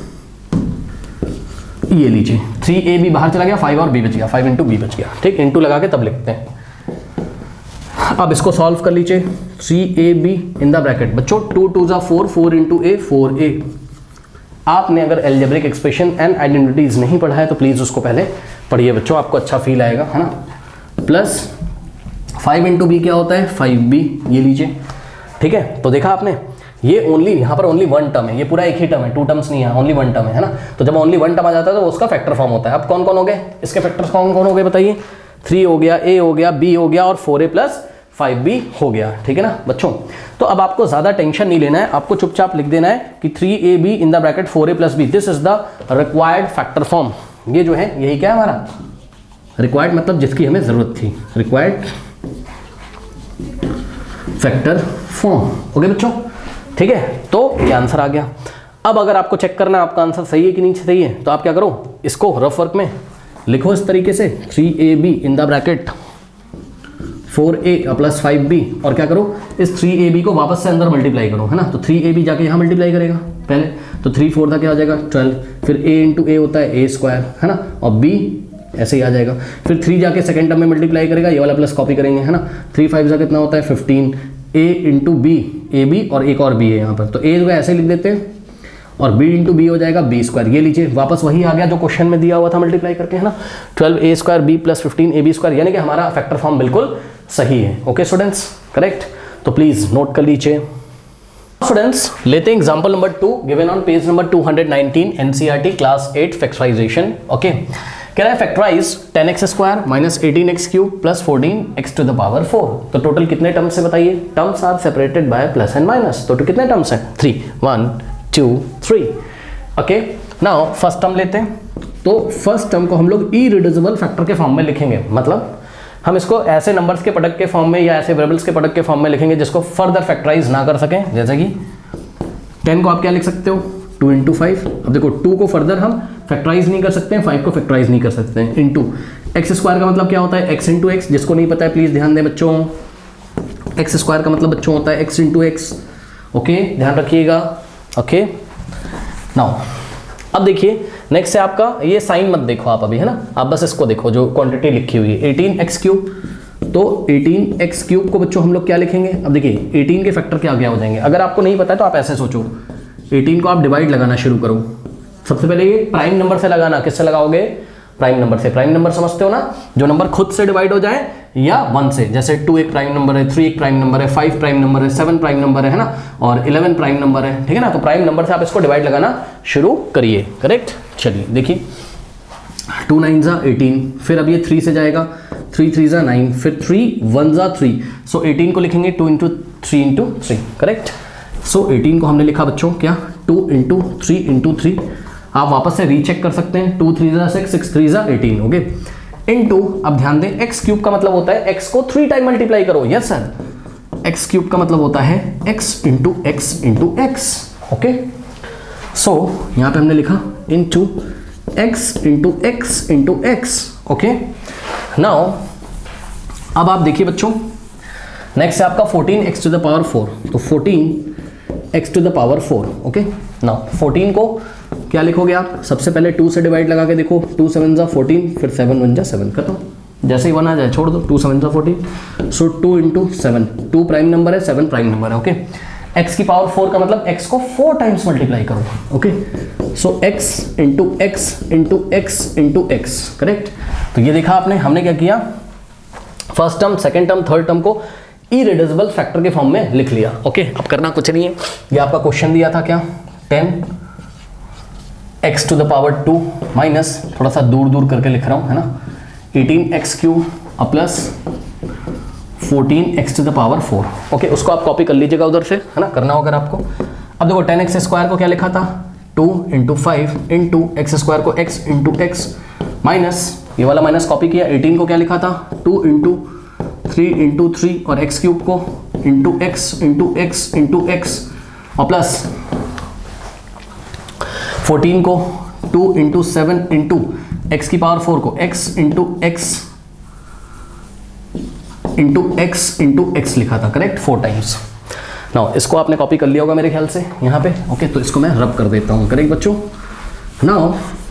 ये लीजिए 3ab बाहर चला गया, 5 और b बच गया, 5 इंटू b बच गया, ठीक। इंटू लगा के तब लिखते हैं। अब इसको सॉल्व कर लीजिए, 3ab इन द ब्रैकेट बच्चों 2 2 जा 4, 4 इंटू a 4a। आपने अगर एल्जेब्रिक एक्सप्रेशन एंड आइडेंटिटीज नहीं पढ़ा है तो प्लीज उसको पहले पढ़िए बच्चों, आपको अच्छा फील आएगा, है ना। प्लस 5 इंटू बी क्या होता है, 5b, ये लीजिए, ठीक है। तो देखा आपने, ये ओनली यहाँ पर ओनली 1 टर्म है, ये पूरा एक ही टर्म है, 2 टर्म्स नहीं है, ओनली 1 टर्म है ना। तो जब ओनली 1 टर्म आ जाता है तो उसका फैक्टर फॉर्म होता है। अब कौन कौन हो गए इसके फैक्टर्स, कौन कौन हो गए बताइए, 3 हो गया, a हो गया, b हो गया और 4a प्लस 5b हो गया, ठीक है ना बच्चों। तो अब आपको ज्यादा टेंशन नहीं लेना है, आपको चुपचाप लिख देना है कि 3ab in the bracket 4a plus b, this is the required factor form. ये जो है यही क्या है हमारा रिक्वायर्ड, मतलब जिसकी हमें जरूरत थी, रिक्वायर्ड फैक्टर फॉर्म, ओके बच्चों, ठीक है। तो ये आंसर आ गया। अब अगर आपको चेक करना आपका आंसर सही है कि नहीं सही है तो आप क्या करो, इसको रफ वर्क में लिखो इस तरीके से, 3ab in the bracket 4a plus 5b, और क्या करो इस 3ab को वापस से अंदर मल्टीप्लाई करो, है ना। तो 3ab जाके यहाँ मल्टीप्लाई करेगा पहले, तो 3 4 था क्या हो जाएगा 12, फिर a इंटू a होता है a स्क्वायर, है ना, और b ऐसे ही आ जाएगा। फिर 3 जाके सेकंड टर्म में मल्टीप्लाई करेगा, ये वाला प्लस कॉपी करेंगे, है ना। 3 5 जा कितना होता है 15, a into b, a b और एक और b है यहाँ पर, तो a जो है ऐसे लिख देते हैं और b इंटू बी हो जाएगा b स्क्वायर, ये लीजिए वापस वही आ गया जो क्वेश्चन में दिया हुआ था मल्टीप्लाई करके, है ना। 12a square b plus 15ab square, यानी कि हमारा फैक्टर फॉर्म बिल्कुल सही है, ओके स्टूडेंट्स, करेक्ट। तो प्लीज नोट कर लीजिए स्टूडेंट्स। लेते हैं example number 2 given on page number 219 NCERT class 8 factorisation, okay. कह रहा है factorise 10x square minus 18x cube plus 14x to the power 4। तो टोटल कितने टर्म्स है बताइए, terms are separated by plus and minus, तो कितने टर्म्स हैं 3, 1 2 3, ओके। नाउ फर्स्ट टर्म लेते हैं, तो फर्स्ट टर्म को हम लोग इरिड्यूसिबल फैक्टर के फॉर्म में लिखेंगे, मतलब हम इसको ऐसे नंबर्स के प्रोडक्ट के फॉर्म में या ऐसे वेरिएबल्स के प्रोडक्ट के फॉर्म में लिखेंगे जिसको फर्दर फैक्टराइज ना कर सकें। जैसे कि 10 को आप क्या लिख सकते हो 2 इंटू 5। अब देखो 2 को फर्दर हम फैक्टराइज नहीं कर सकते हैं, 5 को फैक्टराइज नहीं कर सकते हैं, इंटू एक्स स्क्वायर का मतलब क्या होता है x इंटू एक्स, जिसको नहीं पता है प्लीज ध्यान दें बच्चों, एक्स स्क्वायर का मतलब बच्चों होता है x इंटू एक्स, ओके ध्यान रखिएगा, ओके। नाउ अब देखिए नेक्स्ट है आपका, ये साइन मत देखो आप अभी, है ना, आप बस इसको देखो जो क्वांटिटी लिखी हुई है 18x क्यूब। तो 18x क्यूब को बच्चों हम लोग क्या लिखेंगे, अब देखिए 18 के फैक्टर क्या क्या हो जाएंगे, अगर आपको नहीं पता है तो आप ऐसे सोचो, 18 को आप डिवाइड लगाना शुरू करो। सबसे पहले ये प्राइम नंबर से लगाना, किससे लगाओगे प्राइम नंबर से। प्राइम नंबर समझते हो ना, जो नंबर खुद से डिवाइड हो जाए या 1 से, जैसे 2 एक प्राइम नंबर है, 3 एक प्राइम नंबर है, 5 प्राइम नंबर है, 7 प्राइम नंबर है ना, और 11 प्राइम नंबर है, ठीक है ना। तो प्राइम नंबर से आप इसको डिवाइड लगाना शुरू करिए, करेक्ट। चलिए देखिए 2 9 जा 18, फिर अब ये 3 से जाएगा, 3 3 जा 9, फिर 3 1 जा 3, सो 18 को लिखेंगे 2 इंटू 3 इंटू 3, करेक्ट। सो 18 को हमने लिखा बच्चों क्या 2 इंटू 3 इंटू 3, आप वापस से रीचेक कर सकते हैं, 2 3 जा 6, 6 3 जा 18, ओके। इनटू अब ध्यान दें एक्स क्यूब का मतलब होता है x को 3 टाइम मल्टीप्लाई करो, यस सर। एक्स क्यूब का मतलब होता है x into x into x, okay. So यहां पे हमने लिखा into x into x into x. Okay, now अब आप देखिए बच्चों, नेक्स्ट है आपका 14x टू द पावर 4, तो 14x to the power 4। Okay, now 14 को क्या लिखोगे आप, सबसे पहले 2 से डिवाइड लगा के देखो, 2 7 जा 14, फिर 7 1 जा 7, खत्म। जैसे ही 1 आ जाए छोड़ दो, 2 7 जा 14, सो 2 इंटू 7, 2 प्राइम नंबर है, 7 प्राइम नंबर है। ओके, x की पावर 4 का मतलब x को 4 टाइम्स मल्टीप्लाई करो। Okay, so x into x into x into x, correct. तो ये देखा आपने, हमने क्या किया, first term, second term, third term को इरिड्यूसिबल फैक्टर के फॉर्म में लिख लिया। ओके, अब करना कुछ नहीं है, ये आपका क्वेश्चन दिया था क्या, 10x to the power 2 minus, थोड़ा सा दूर दूर करके लिख रहा हूं, है ना, 18x cube plus 14x to the power 4। Okay, उसको आप कॉपी कर लीजिएगा उधर से, है ना, करना होगा आपको। अब देखो 10x स्क्वायर को क्या लिखा था, 2 इंटू 5 इंटू एक्स स्क्वायर को x इंटू एक्स माइनस, ये वाला माइनस कॉपी किया, 18 को क्या लिखा था, 2 इंटू 3 इंटू 3 और x क्यूब को into x into x into x और प्लस 14 को 2 इंटू 7 इंटू एक्स की पावर 4 को x into x into x लिखा था, करेक्ट, 4 टाइम्स। नाउ इसको आपने कॉपी कर लिया होगा मेरे ख्याल से यहाँ पे। ओके, तो इसको मैं रब कर देता हूँ, करेक्ट बच्चों। नाउ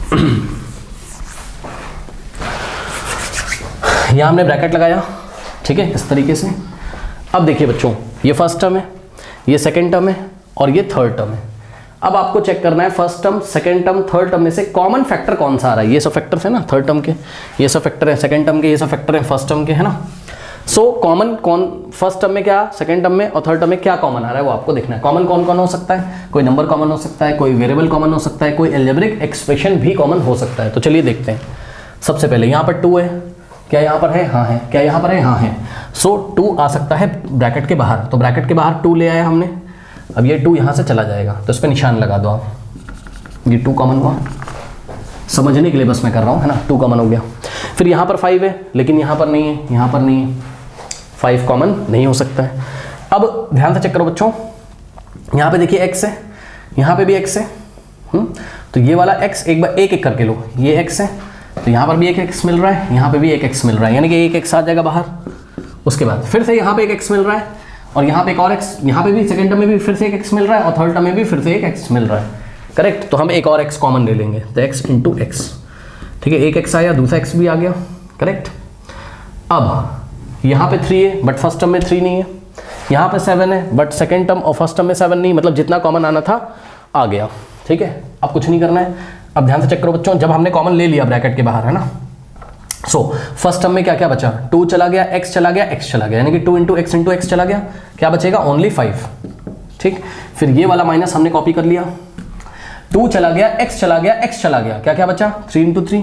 यहाँ हमने ब्रैकेट लगाया, ठीक है, इस तरीके से। अब देखिए बच्चों, ये फर्स्ट टर्म है, ये सेकेंड टर्म है और ये थर्ड टर्म है। अब आपको चेक करना है first term, second term, third term में से कॉमन फैक्टर कौन सा आ रहा है। ये सब फैक्टर्स है ना थर्ड टर्म के, ये सब फैक्टर है सेकेंड टर्म के, ये सब फैक्टर है फर्स्ट टर्म के, है ना। सो कॉमन कौन फर्स्ट टर्म में क्या, सेकेंड टर्म में और थर्ड टर्म में क्या कॉमन आ रहा है वो आपको देखना है। कॉमन कौन कौन हो सकता है, कोई नंबर कॉमन हो सकता है, कोई वेरिएबल कॉमन हो सकता है, कोई अलजेब्रिक एक्सप्रेशन भी कॉमन हो सकता है। तो चलिए देखते हैं। सबसे पहले यहाँ पर 2 है, क्या यहाँ पर है, हाँ है, क्या यहाँ पर है, हाँ है। सो 2 आ सकता है ब्रैकेट के बाहर, तो ब्रैकेट के बाहर 2 ले आया हमने। अब ये 2 यहाँ से चला जाएगा, तो इस पर निशान लगा दो आप, ये 2 कॉमन हुआ, समझने के लिए बस मैं कर रहा हूँ, है ना, 2 कॉमन हो गया। फिर यहाँ पर 5 है, लेकिन यहाँ पर नहीं है, यहाँ पर नहीं है, 5 कॉमन नहीं हो सकता है। अब ध्यान से चेक करो बच्चों, यहाँ पे देखिए x है, यहाँ पे भी x है, तो ये वाला x एक बार एक एक करके लो, ये x है, तो यहाँ पर भी एक x मिल रहा है, यहाँ पे भी एक x मिल रहा है, यानी कि एक x आ जाएगा बाहर। उसके बाद फिर से यहाँ पे एक x मिल रहा है और यहाँ पे एक और x, यहाँ पे भी सेकेंड टर्म में भी फिर से एक x मिल रहा है और थर्ड टर्म में भी फिर से एक x मिल रहा है, करेक्ट। तो हम एक और x कॉमन ले लेंगे, तो x इंटू एक्स, ठीक है, एक x आया, दूसरा x भी आ गया, करेक्ट। अब यहाँ पे 3 है बट फर्स्ट टर्म में 3 नहीं है, यहाँ पे 7 है बट सेकेंड टर्म और फर्स्ट टर्म में 7 नहीं, मतलब जितना कॉमन आना था आ गया, ठीक है। अब कुछ नहीं करना है। अब ध्यान से चेक करो बच्चों, जब हमने कॉमन ले लिया ब्रैकेट के बाहर, है ना, सो फर्स्ट टर्म में क्या क्या बचा, 2 चला गया, x चला गया, x चला गया, यानी कि 2 इंटू एक्स चला गया, क्या बचेगा, ओनली 5, ठीक। फिर ये वाला माइनस हमने कॉपी कर लिया, 2 चला गया, x चला गया, x चला गया, क्या क्या बचा, 3 इंटू 3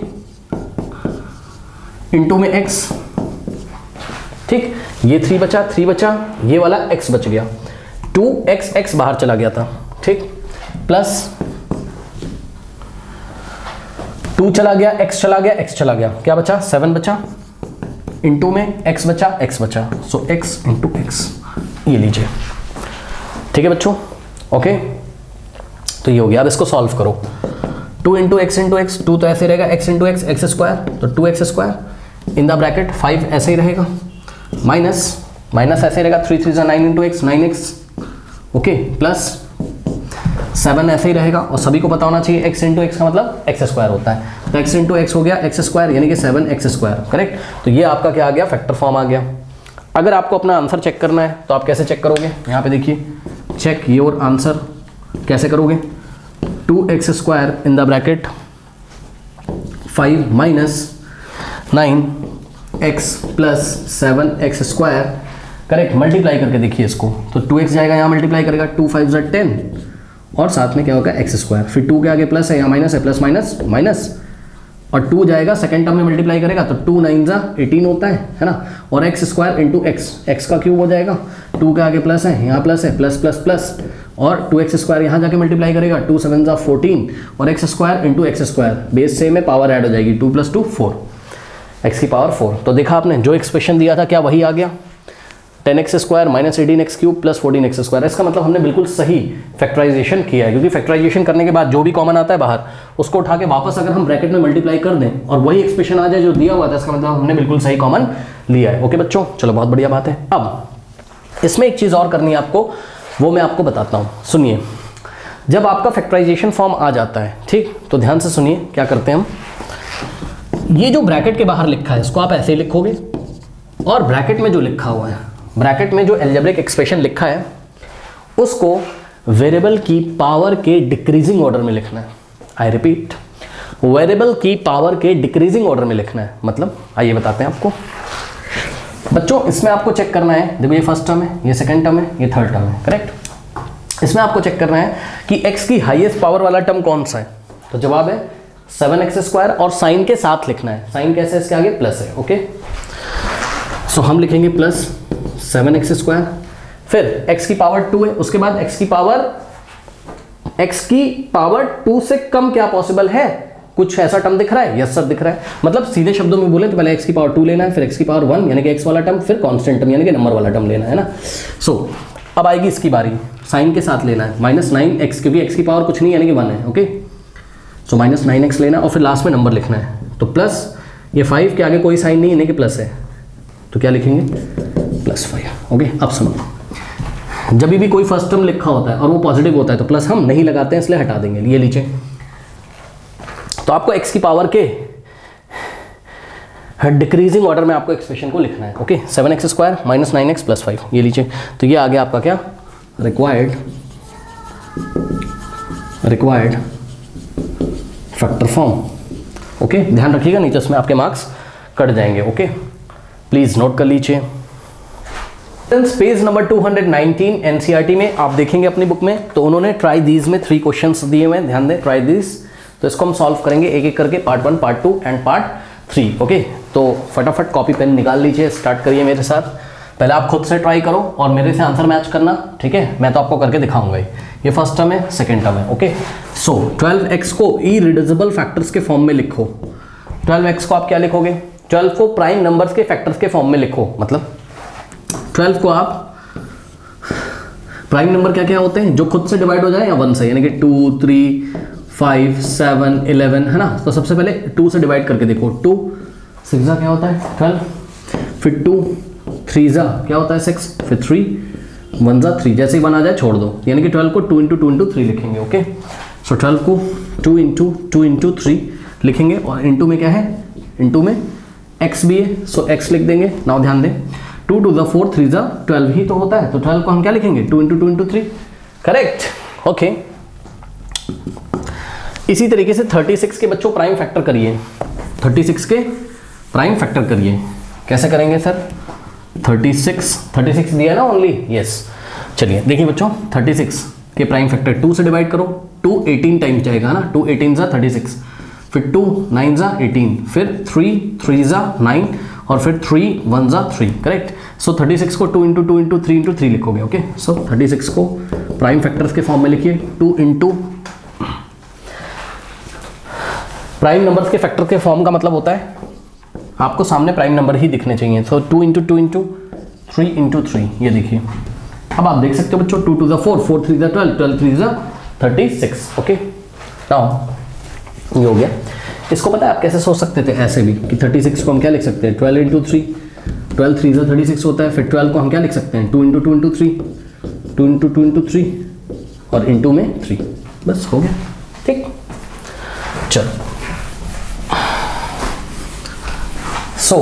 इंटू में x, ठीक, ये 3 बचा, 3 बचा, ये वाला x बच गया, 2x बाहर चला गया था, ठीक, प्लस 2 चला गया, x चला गया, x चला गया, क्या बचा, 7 बचा, इंटू में x बचा, x बचा, सो x इंटू एक्स, ये लीजिए, ठीक है बच्चों। ओके, तो ये हो गया। अब इसको सॉल्व करो, 2 इंटू एक्स इंटू एक्स, 2 तो ऐसे रहेगा, x into x, x square, तो 2x square in the bracket, 5 ऐसे ही रहेगा, माइनस माइनस ऐसे रहेगा, 3 3 9 into x, 9x, okay, plus 7 ऐसे ही रहेगा, और सभी को पता होना चाहिए x इंटू एक्स का मतलब x स्क्वायर होता है, तो x इंटू एक्स हो गया x स्क्वायर, यानी कि 7x स्क्वायर, करेक्ट। तो ये आपका क्या आ गया, फैक्टर फॉर्म आ गया। अगर आपको अपना आंसर चेक करना है तो आप कैसे चेक करोगे, यहाँ पे देखिए, चेक योर आंसर कैसे करोगे, 2x square in the bracket 5 minus 9x plus 7x square, correct, multiply करके देखिए इसको, तो 2x जाएगा यहाँ मल्टीप्लाई करेगा, 2 5 10 और साथ में क्या होगा x स्क्वायर, फिर 2 के आगे प्लस है, यहाँ माइनस है, प्लस माइनस माइनस, और 2 जाएगा सेकंड टर्म में मल्टीप्लाई करेगा, तो 2 9 18 होता है ना, और x स्क्वायर इंटू एक्स का क्यूब हो जाएगा, 2 के आगे प्लस है, यहाँ प्लस है, प्लस प्लस प्लस, और 2x स्क्वायर यहाँ जाके मल्टीप्लाई करेगा, 2 7 14 और x square into x square, base same है, पावर ऐड हो जाएगी, 2 + 2 4, x की पावर 4। तो देखा आपने जो एक्सप्रेशन दिया था क्या वही आ गया, 10x square minus 18x cube plus 14x square. इसका मतलब हमने बिल्कुल सही फैक्टराइजेशन किया है, क्योंकि फैक्टराइजेशन करने के बाद जो भी कॉमन आता है बाहर, उसको उठा के वापस अगर हम ब्रैकेट में मल्टीप्लाई कर दें और वही एक्सप्रेशन आ जाए जो दिया हुआ था, इसका मतलब हमने बिल्कुल सही कॉमन लिया है। ओके बच्चों, चलो बहुत बढ़िया बात है। अब इसमें एक चीज़ और करनी है आपको, वो मैं आपको बताता हूँ। सुनिए, जब आपका फैक्टराइजेशन फॉर्म आ जाता है, ठीक, तो ध्यान से सुनिए क्या करते हैं हम। ये जो ब्रैकेट के बाहर लिखा है इसको आप ऐसे ही लिखोगे, और ब्रैकेट में जो लिखा हुआ है, ब्रैकेट में जो अलजेब्रिक एक्सप्रेशन लिखा है उसको वेरिएबल की पावर के डिक्रीजिंग ऑर्डर में लिखना है। आई रिपीट, वेरिएबल की पावर के डिक्रीजिंग ऑर्डर में लिखना है। मतलब आइए बताते हैं आपको बच्चों, इसमें आपको चेक करना है, देखो ये फर्स्ट टर्म है, ये सेकंड टर्म है, ये थर्ड टर्म है, करेक्ट। इसमें आपको चेक करना है कि x की हाईएस्ट पावर वाला टर्म कौन सा है, तो जवाब है 7x स्क्वायर, और साइन के साथ लिखना है। साइन कैसे, इसके आगे प्लस है। ओके, सो हम लिखेंगे प्लस 7x स्क्वायर, फिर x की पावर 2 है, उसके बाद x की पावर 2 से कम क्या पॉसिबल है? कुछ ऐसा टर्म दिख रहा है? यस सर दिख रहा है। मतलब सीधे शब्दों में बोले तो पहले x की पावर 2 लेना है, फिर x की पावर 1 यानी कि x वाला टर्म, फिर कांस्टेंट टर्म यानी कि नंबर वाला टर्म लेना है ना। सो अब आएगी इसकी बारी, साइन के साथ लेना है -9x, क्योंकि x की पावर कुछ नहीं यानी कि 1 है। ओके, सो -9x लेना है और फिर लास्ट में नंबर लिखना है। तो प्लस ये 5 के आगे कोई साइन नहीं यानी कि प्लस है, तो क्या लिखेंगे +5। ओके, अब सुनो, जब भी कोई फर्स्ट टर्म लिखा होता है और वो पॉजिटिव होता है तो प्लस हम नहीं लगाते हैं, इसलिए हटा देंगे। ये लीजिए, तो आपको x की पावर के डिक्रीजिंग ऑर्डर में आपको एक्सप्रेशन को लिखना है। ओके, 7x स्क्वायर -9x + 5, ये लीजिए। तो ये आ गया आपका क्या, रिक्वायर्ड फैक्टर फॉर्म। ओके, ध्यान रखिएगा नहीं तो इसमें आपके मार्क्स कट जाएंगे। ओके, प्लीज नोट कर लीजिए। पेज नंबर 219 एनसीईआरटी में आप देखेंगे अपनी बुक में, तो उन्होंने ट्राई दीज में 3 क्वेश्चंस दिए हुए हैं, ध्यान दें, ट्राई दीज। तो इसको हम सॉल्व करेंगे एक एक करके, part 1, part 2 and part 3। Okay, तो फटाफट कॉपी पेन निकाल लीजिए, स्टार्ट करिए मेरे साथ। पहले आप खुद से ट्राई करो और मेरे से आंसर मैच करना, ठीक है। मैं तो आपको करके दिखाऊंगा ही। ये फर्स्ट टर्म है, सेकेंड टर्म है। ओके, सो 12x को इरिड्यूसिबल फैक्टर्स के फॉर्म में लिखो। 12x को आप क्या लिखोगे, 12 को प्राइम नंबर्स के फैक्टर्स के फॉर्म में लिखो। मतलब 12 को आप प्राइम नंबर क्या क्या होते हैं जो खुद से डिवाइड हो जाए या 1 से, यानी कि 2, 3, 5, 7, 11 है ना। तो सबसे पहले 2 से डिवाइड करके देखो। 2 6 क्या होता है 12, फिर 2 3 क्या होता है 6, फिर 3 1 3, जैसे ही 1 आ जाए छोड़ दो, यानी कि 12 को 2 × 2 × 3 लिखेंगे। ओके, सो 12 को 2 × 2 × 3 लिखेंगे, और इनटू में क्या है, इनटू में x भी है, सो x लिख देंगे। नाउ ध्यान दें, 2 to the 4 3 12 ही तो होता है, तो 12 को हम क्या लिखेंगे, 2 × 2 × 3, करेक्ट। ओके, इसी तरीके से 36 के बच्चों प्राइम फैक्टर करिए। 36 के प्राइम फैक्टर करिए, कैसे करेंगे सर? 36 दिया ना ओनली, यस। चलिए देखिए बच्चों, 36 के प्राइम फैक्टर 2 से डिवाइड करो, 2 18 टाइम्स जाएगा ना, 2 18 36, फिर 2 9 18, फिर 3 3 9, और फिर 3 1 3, करेक्ट। सो 36 को 2 × 2 × 3 × 3 लिखोगे। ओके, सो 36 को प्राइम फैक्टर्स के फॉर्म में लिखिए। 2 × प्राइम नंबर्स के फैक्टर के फॉर्म का मतलब होता है आपको सामने प्राइम नंबर ही दिखने चाहिए। सो 2 × 2 × 3 × 3, ये देखिए। अब आप देख सकते हो बच्चों, 2 to the 4, 4 3 12, 12 3 36। ओके, नाउ ये हो गया। इसको पता है आप कैसे सोच सकते थे, ऐसे भी कि 36 को हम क्या लिख सकते हैं, 12 × 3, 12 3 36 होता है। फिर 12 को हम क्या लिख सकते हैं, 2 × 2 × 3, 2 × 2 × 3, और इनटू में 3, बस हो गया, ठीक। चलो, सो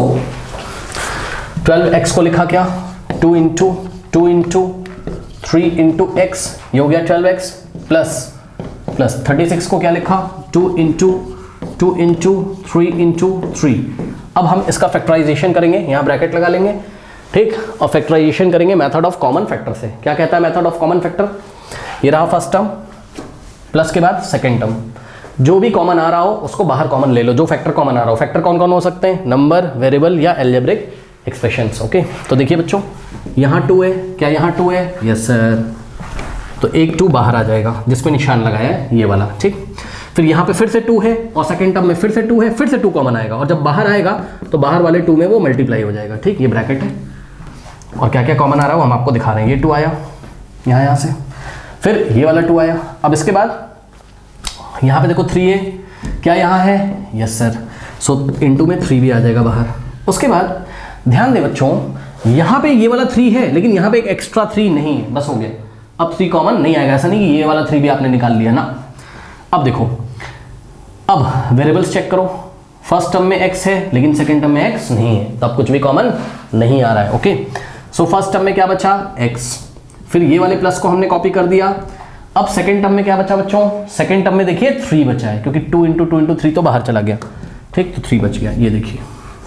12x को लिखा क्या, 2 × 2 × 3 × x, ये हो गया 12x, प्लस 36 को क्या लिखा, 2 × 2 × 3 × 3। अब हम इसका फैक्टराइजेशन करेंगे, यहाँ ब्रैकेट लगा लेंगे, ठीक, और फैक्टराइजेशन करेंगे मेथड ऑफ कॉमन फैक्टर से। क्या कहता है मेथड ऑफ कॉमन फैक्टर? ये रहा फर्स्ट टर्म, प्लस के बाद सेकेंड टर्म, जो भी कॉमन आ रहा हो उसको बाहर कॉमन ले लो, जो फैक्टर कॉमन आ रहा हो। फैक्टर कौन कौन हो सकते हैं, नंबर, वेरिएबल या अलजेब्रिक एक्सप्रेशंस। ओके, तो देखिए बच्चों, यहाँ 2 है, क्या यहाँ 2 है? Yes sir. तो एक 2 बाहर आ जाएगा जिसपे निशान लगाया है ये वाला, ठीक। फिर यहाँ पे फिर से 2 है, और सेकेंड टर्म में फिर से 2 है, फिर से 2 कॉमन आएगा, और जब बाहर आएगा तो बाहर वाले 2 में वो मल्टीप्लाई हो जाएगा, ठीक। ये ब्रैकेट है, और क्या क्या कॉमन आ रहा है वो हम आपको दिखा रहे हैं। ये 2 आया यहाँ से, फिर ये वाला 2 आया। अब इसके बाद यहाँ पे देखो 3 है, क्या यहाँ है, यस सर, सो इनटू में 3 भी आ जाएगा बाहर। उसके बाद ध्यान दें बच्चों, यहाँ पे ये वाला 3 है लेकिन यहाँ पे एक एक्स्ट्रा 3 नहीं है, बस हो गया। अब 3 कॉमन नहीं आएगा, ऐसा नहीं कि ये वाला 3 भी आपने निकाल लिया ना। अब देखो, अब वेरिएबल्स चेक करो, फर्स्ट टर्म में x है लेकिन सेकंड टर्म में x नहीं है, तो अब कुछ भी कॉमन नहीं आ रहा है। ओके, सो फर्स्ट टर्म में क्या बचा, x, फिर ये वाले प्लस को हमने कॉपी कर दिया। अब सेकंड टर्म में क्या बचा बच्चों, सेकंड टर्म में देखिए 3 बचा है, क्योंकि 2 इंटू 2 इंटू 3 तो बाहर चला गया, ठीक, तो 3 बच गया, ये देखिए,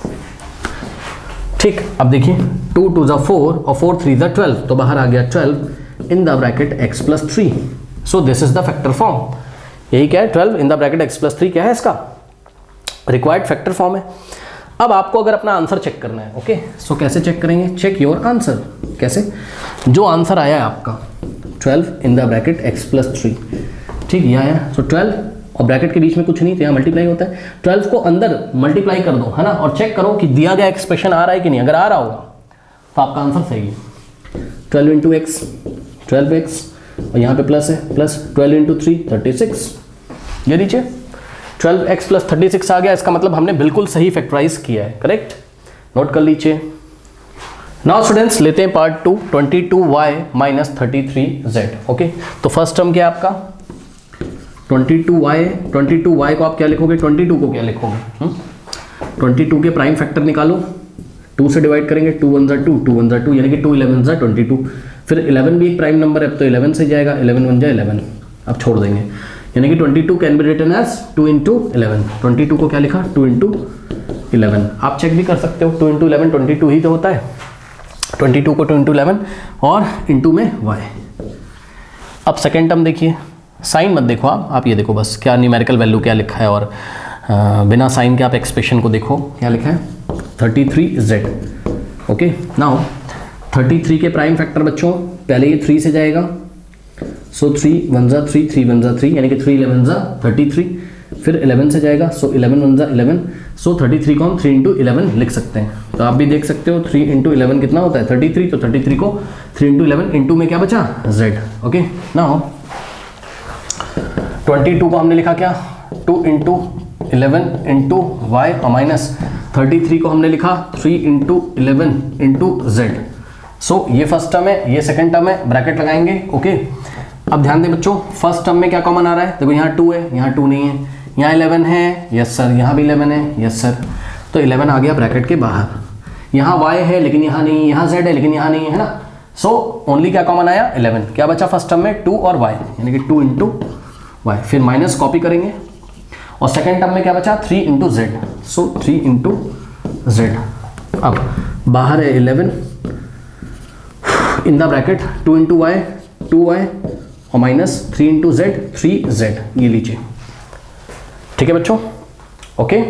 ठीक। अब देखिए 2 2 ज़ा 4 और 4 3 ज़ा 12, तो बाहर आ गया 12 in the bracket x plus 3। So this is the factor form. यही क्या है, 12 in the bracket x plus 3 क्या है, इसका रिक्वायर्ड फैक्टर फॉर्म है। अब आपको अगर अपना आंसर चेक करना है, ओके, सो कैसे चेक करेंगे, चेक योर आंसर। कैसे, जो आंसर आया है आपका 12 in the bracket x plus 3, ठीक, ये आया। सो 12 और ब्रैकेट के बीच में कुछ नहीं, तो यहाँ मल्टीप्लाई होता है, 12 को अंदर मल्टीप्लाई कर दो, है ना, और चेक करो कि दिया गया एक्सप्रेशन आ रहा है कि नहीं। अगर आ रहा होगा तो आपका आंसर सही है। 12 इंटू एक्स 12x, और यहाँ पे प्लस है, प्लस 12 इंटू 3 36, ये नीचे 12x प्लस 36 आ गया, इसका मतलब हमने बिल्कुल सही फैक्टराइज किया है, करेक्ट, नोट कर लीजिए। नाउ स्टूडेंट्स लेते हैं part 2, 22y minus 33z। Okay, तो फर्स्ट टर्म क्या है आपका 22y को आप क्या लिखोगे, 22 को क्या लिखोगे, 22 के प्राइम फैक्टर निकालो, 2 से डिवाइड करेंगे, 2 1 ज़ा 2, 2 1 ज़ा 2, यानी कि 2 11 ज़ा 22, फिर 11 भी एक प्राइम नंबर है, अब तो 11 से जाएगा, 11 1 ज़ा 11, अब छोड़ देंगे, यानी कि 22 can be written as 2 into 11। 22 को क्या लिखा, 2 इंटू 11। आप चेक भी कर सकते हो, 2 इंटू 11 22 ही तो होता है, 22 को 2 इंटू 11 और इंटू में y। अब सेकेंड टर्म देखिए, साइन मत देखो आप ये देखो बस क्या न्यूमेरिकल वैल्यू क्या लिखा है, और बिना साइन के आप एक्सप्रेशन को देखो क्या लिखा है, 33z। ओके, नाउ 33 के प्राइम फैक्टर बच्चों, पहले ये 3 से जाएगा, सो 3 1 ज़ा 3, 3 1 ज़ा 3, यानी कि 3 11 ज़ा 33, फिर 11 से जाएगा, सो 11 1 ज़ा 11, सो 33 को हम 3 इंटू 11 लिख सकते हैं। तो आप भी देख सकते हो 3 इंटू 11 कितना होता है 33, तो 33 को 3 इंटू 11 इंटू में क्या बचा, z। ओके, नाउ 22 को हमने लिखा क्या, 2 इंटू 11 इंटू वाई, और माइनस 33 को हमने लिखा 3 इंटू 11 इंटू z। सो ये फर्स्ट टर्म है, ये सेकंड टर्म है, ब्रैकेट लगाएंगे। ओके, अब ध्यान दें बच्चों, फर्स्ट टर्म में क्या कॉमन आ रहा है, देखो यहाँ 2 है, यहाँ 2 नहीं है, यहाँ 11 है, यस सर, यहाँ भी 11 है, यस सर, तो 11 आ गया ब्रैकेट के बाहर। यहाँ y है लेकिन यहाँ नहीं, यहाँ z है लेकिन यहाँ नहीं है ना, सो ओनली क्या कॉमन आया 11, क्या बचा फर्स्ट टर्म में 2 और y, यानी कि 2 इंटू y, फिर माइनस कॉपी करेंगे, और सेकेंड टर्म में क्या बचा 3 into z, so 3 into z। अब बाहर है 11 in the bracket 2 into y 2y, और माइनस 3 इंटू z 3z, ये लीजिए, ठीक है बच्चों। ओके,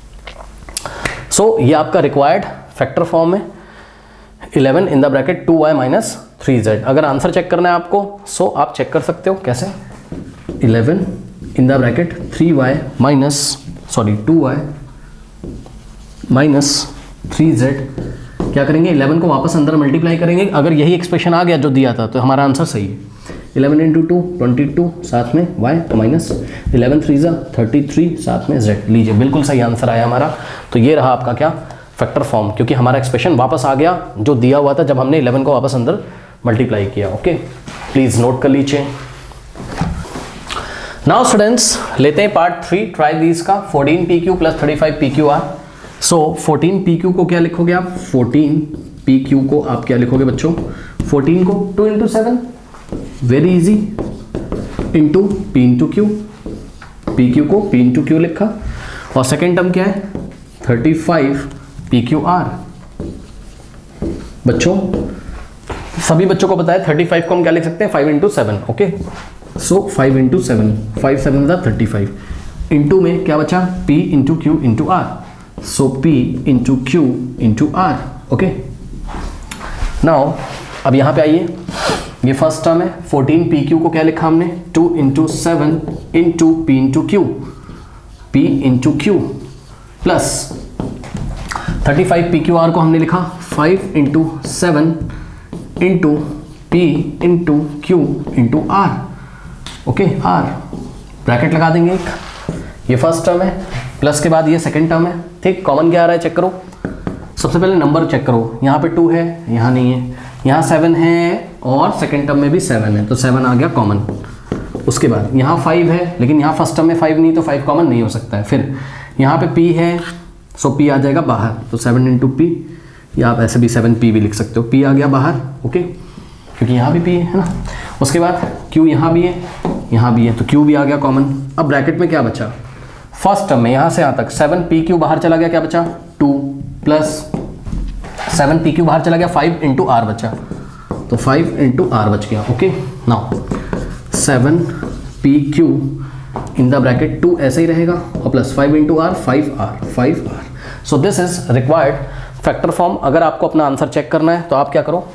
सो ये आपका रिक्वायर्ड फैक्टर फॉर्म है, 11 in the bracket 2y minus 3z। अगर आंसर चेक करना है आपको, सो आप चेक कर सकते हो, कैसे, 11 in the bracket 3y minus 2y minus 3z, क्या करेंगे 11 को वापस अंदर मल्टीप्लाई करेंगे, अगर यही एक्सप्रेशन आ गया जो दिया था तो हमारा आंसर सही है। 11 इंटू 2 22, साथ में y, माइनस 11 3 ज़ा 33, साथ में z, लीजिए बिल्कुल सही आंसर आया हमारा। तो ये रहा आपका क्या फैक्टर फॉर्म, क्योंकि हमारा एक्सप्रेशन वापस आ गया जो दिया हुआ था जब हमने 11 को वापस अंदर मल्टीप्लाई किया। ओके, प्लीज नोट कर लीजिए। नाउ स्टूडेंट्स लेते हैं पार्ट 3, ट्राई दीज का, 14 PQ plus 35 PQR। So 14 PQ को क्या लिखोगे आप, 14 PQ को आप क्या लिखोगे बच्चों, 14 को 2 into 7, very easy, into P into Q, PQ को P इंटू Q लिखा, और सेकेंड टर्म क्या है 35 PQR। बच्चों सभी बच्चों को बताया 35 को हम क्या लिख सकते हैं 5 इंटू 7। ओके, सो 5 इंटू 7, 5 7 ज़ा 35, इंटू में क्या बचा P into Q into R, so P into Q into R। Okay, now अब यहाँ पे आइए, ये फर्स्ट टर्म है 14 PQ को क्या लिखा हमने 2 into 7 into P into Q, P into Q, plus 35 P Q R को हमने लिखा 5 into 7 into P into Q into R. Okay, R bracket लगा देंगे एक, ये फर्स्ट टर्म है, प्लस के बाद ये सेकंड टर्म है। ठीक, कॉमन क्या आ रहा है चेक करो। सबसे पहले नंबर चेक करो, यहाँ पे 2 है, यहाँ नहीं है, यहाँ 7 है और सेकंड टर्म में भी 7 है, तो 7 आ गया कॉमन। उसके बाद यहाँ 5 है, लेकिन यहाँ फर्स्ट टर्म में 5 नहीं, तो 5 कॉमन नहीं हो सकता है। फिर यहाँ पे p है, सो p आ जाएगा बाहर, तो 7 इंटू पी, या आप ऐसे भी 7p भी लिख सकते हो, p आ गया बाहर। ओके, क्योंकि यहाँ भी p है ना। उसके बाद q यहाँ भी है, यहाँ भी है, तो q भी आ गया कॉमन। अब ब्रैकेट में क्या बचा, फर्स्ट टर्म में यहाँ से यहाँ तक 7pq बाहर चला गया, क्या बचा 2 प्लस 7pq बाहर चला गया, 5 इंटू आर बचा, तो 5 इंटू आर बच गया। Okay, now 7pq in the bracket 2 ऐसे ही रहेगा और plus 5 into R 5r। So this is required factor form. अगर आपको अपना आंसर चेक करना है तो आप क्या करो,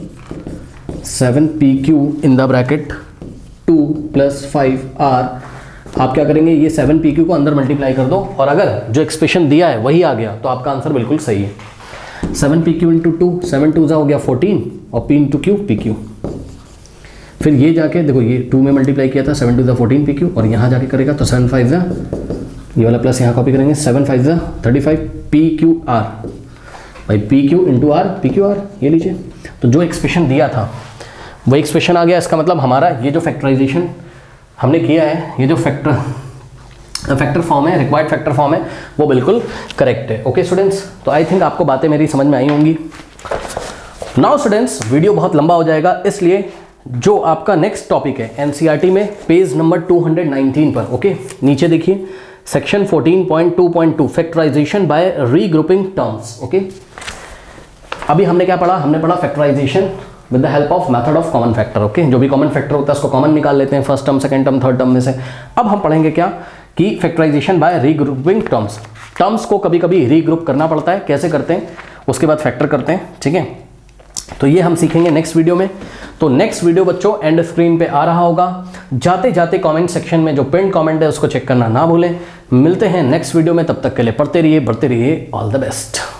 7pq in the bracket 2 plus 5r, आप क्या करेंगे, ये 7pq को अंदर मल्टीप्लाई कर दो, और अगर जो एक्सप्रेशन दिया है वही आ गया तो आपका आंसर बिल्कुल सही है। 7pq इंटू 2, 7 2 हो गया 14, और p इंटू क्यू pq। फिर ये जाके देखो, ये 2 में मल्टीप्लाई किया था, 7 2 14 pq, और यहाँ जाके करेगा तो 7 5 ये वाला प्लस यहाँ कॉपी करेंगे, 7 5 35 pqr, भाई pq इंटू आर pqr, ये लीजिए। तो जो एक्सप्रेशन दिया था वही एक्सप्रेशन आ गया। इसका मतलब हमारा ये जो फैक्टराइजेशन हमने किया है, ये जो फैक्टर फॉर्म है, रिक्वायर्ड फैक्टर फॉर्म है, वो बिल्कुल करेक्ट है। ओके स्टूडेंट्स, तो आई थिंक आपको बातें मेरी समझ में आई होंगी। नाउ स्टूडेंट्स, वीडियो बहुत लंबा हो जाएगा, इसलिए जो आपका नेक्स्ट टॉपिक है एनसीईआरटी में पेज नंबर 219 पर, ओके नीचे देखिए section 14.2.2 factorisation by regrouping terms. Okay, अभी हमने क्या पढ़ा, हमने पढ़ा factorisation with the help of method of common factor. Okay, जो भी कॉमन फैक्टर होता है उसको कॉमन निकाल लेते हैं first term, second term, third term में से। अब हम पढ़ेंगे क्या कि factorisation by regrouping terms. Terms को कभी कभी रीग्रुप करना पड़ता है, कैसे करते हैं, उसके बाद फैक्टर करते हैं। ठीक है, तो ये हम सीखेंगे नेक्स्ट वीडियो में। तो नेक्स्ट वीडियो बच्चों एंड स्क्रीन पे आ रहा होगा, जाते जाते कमेंट सेक्शन में जो पिन कमेंट है उसको चेक करना ना भूलें। मिलते हैं नेक्स्ट वीडियो में, तब तक के लिए पढ़ते रहिए, बढ़ते रहिए, ऑल द बेस्ट।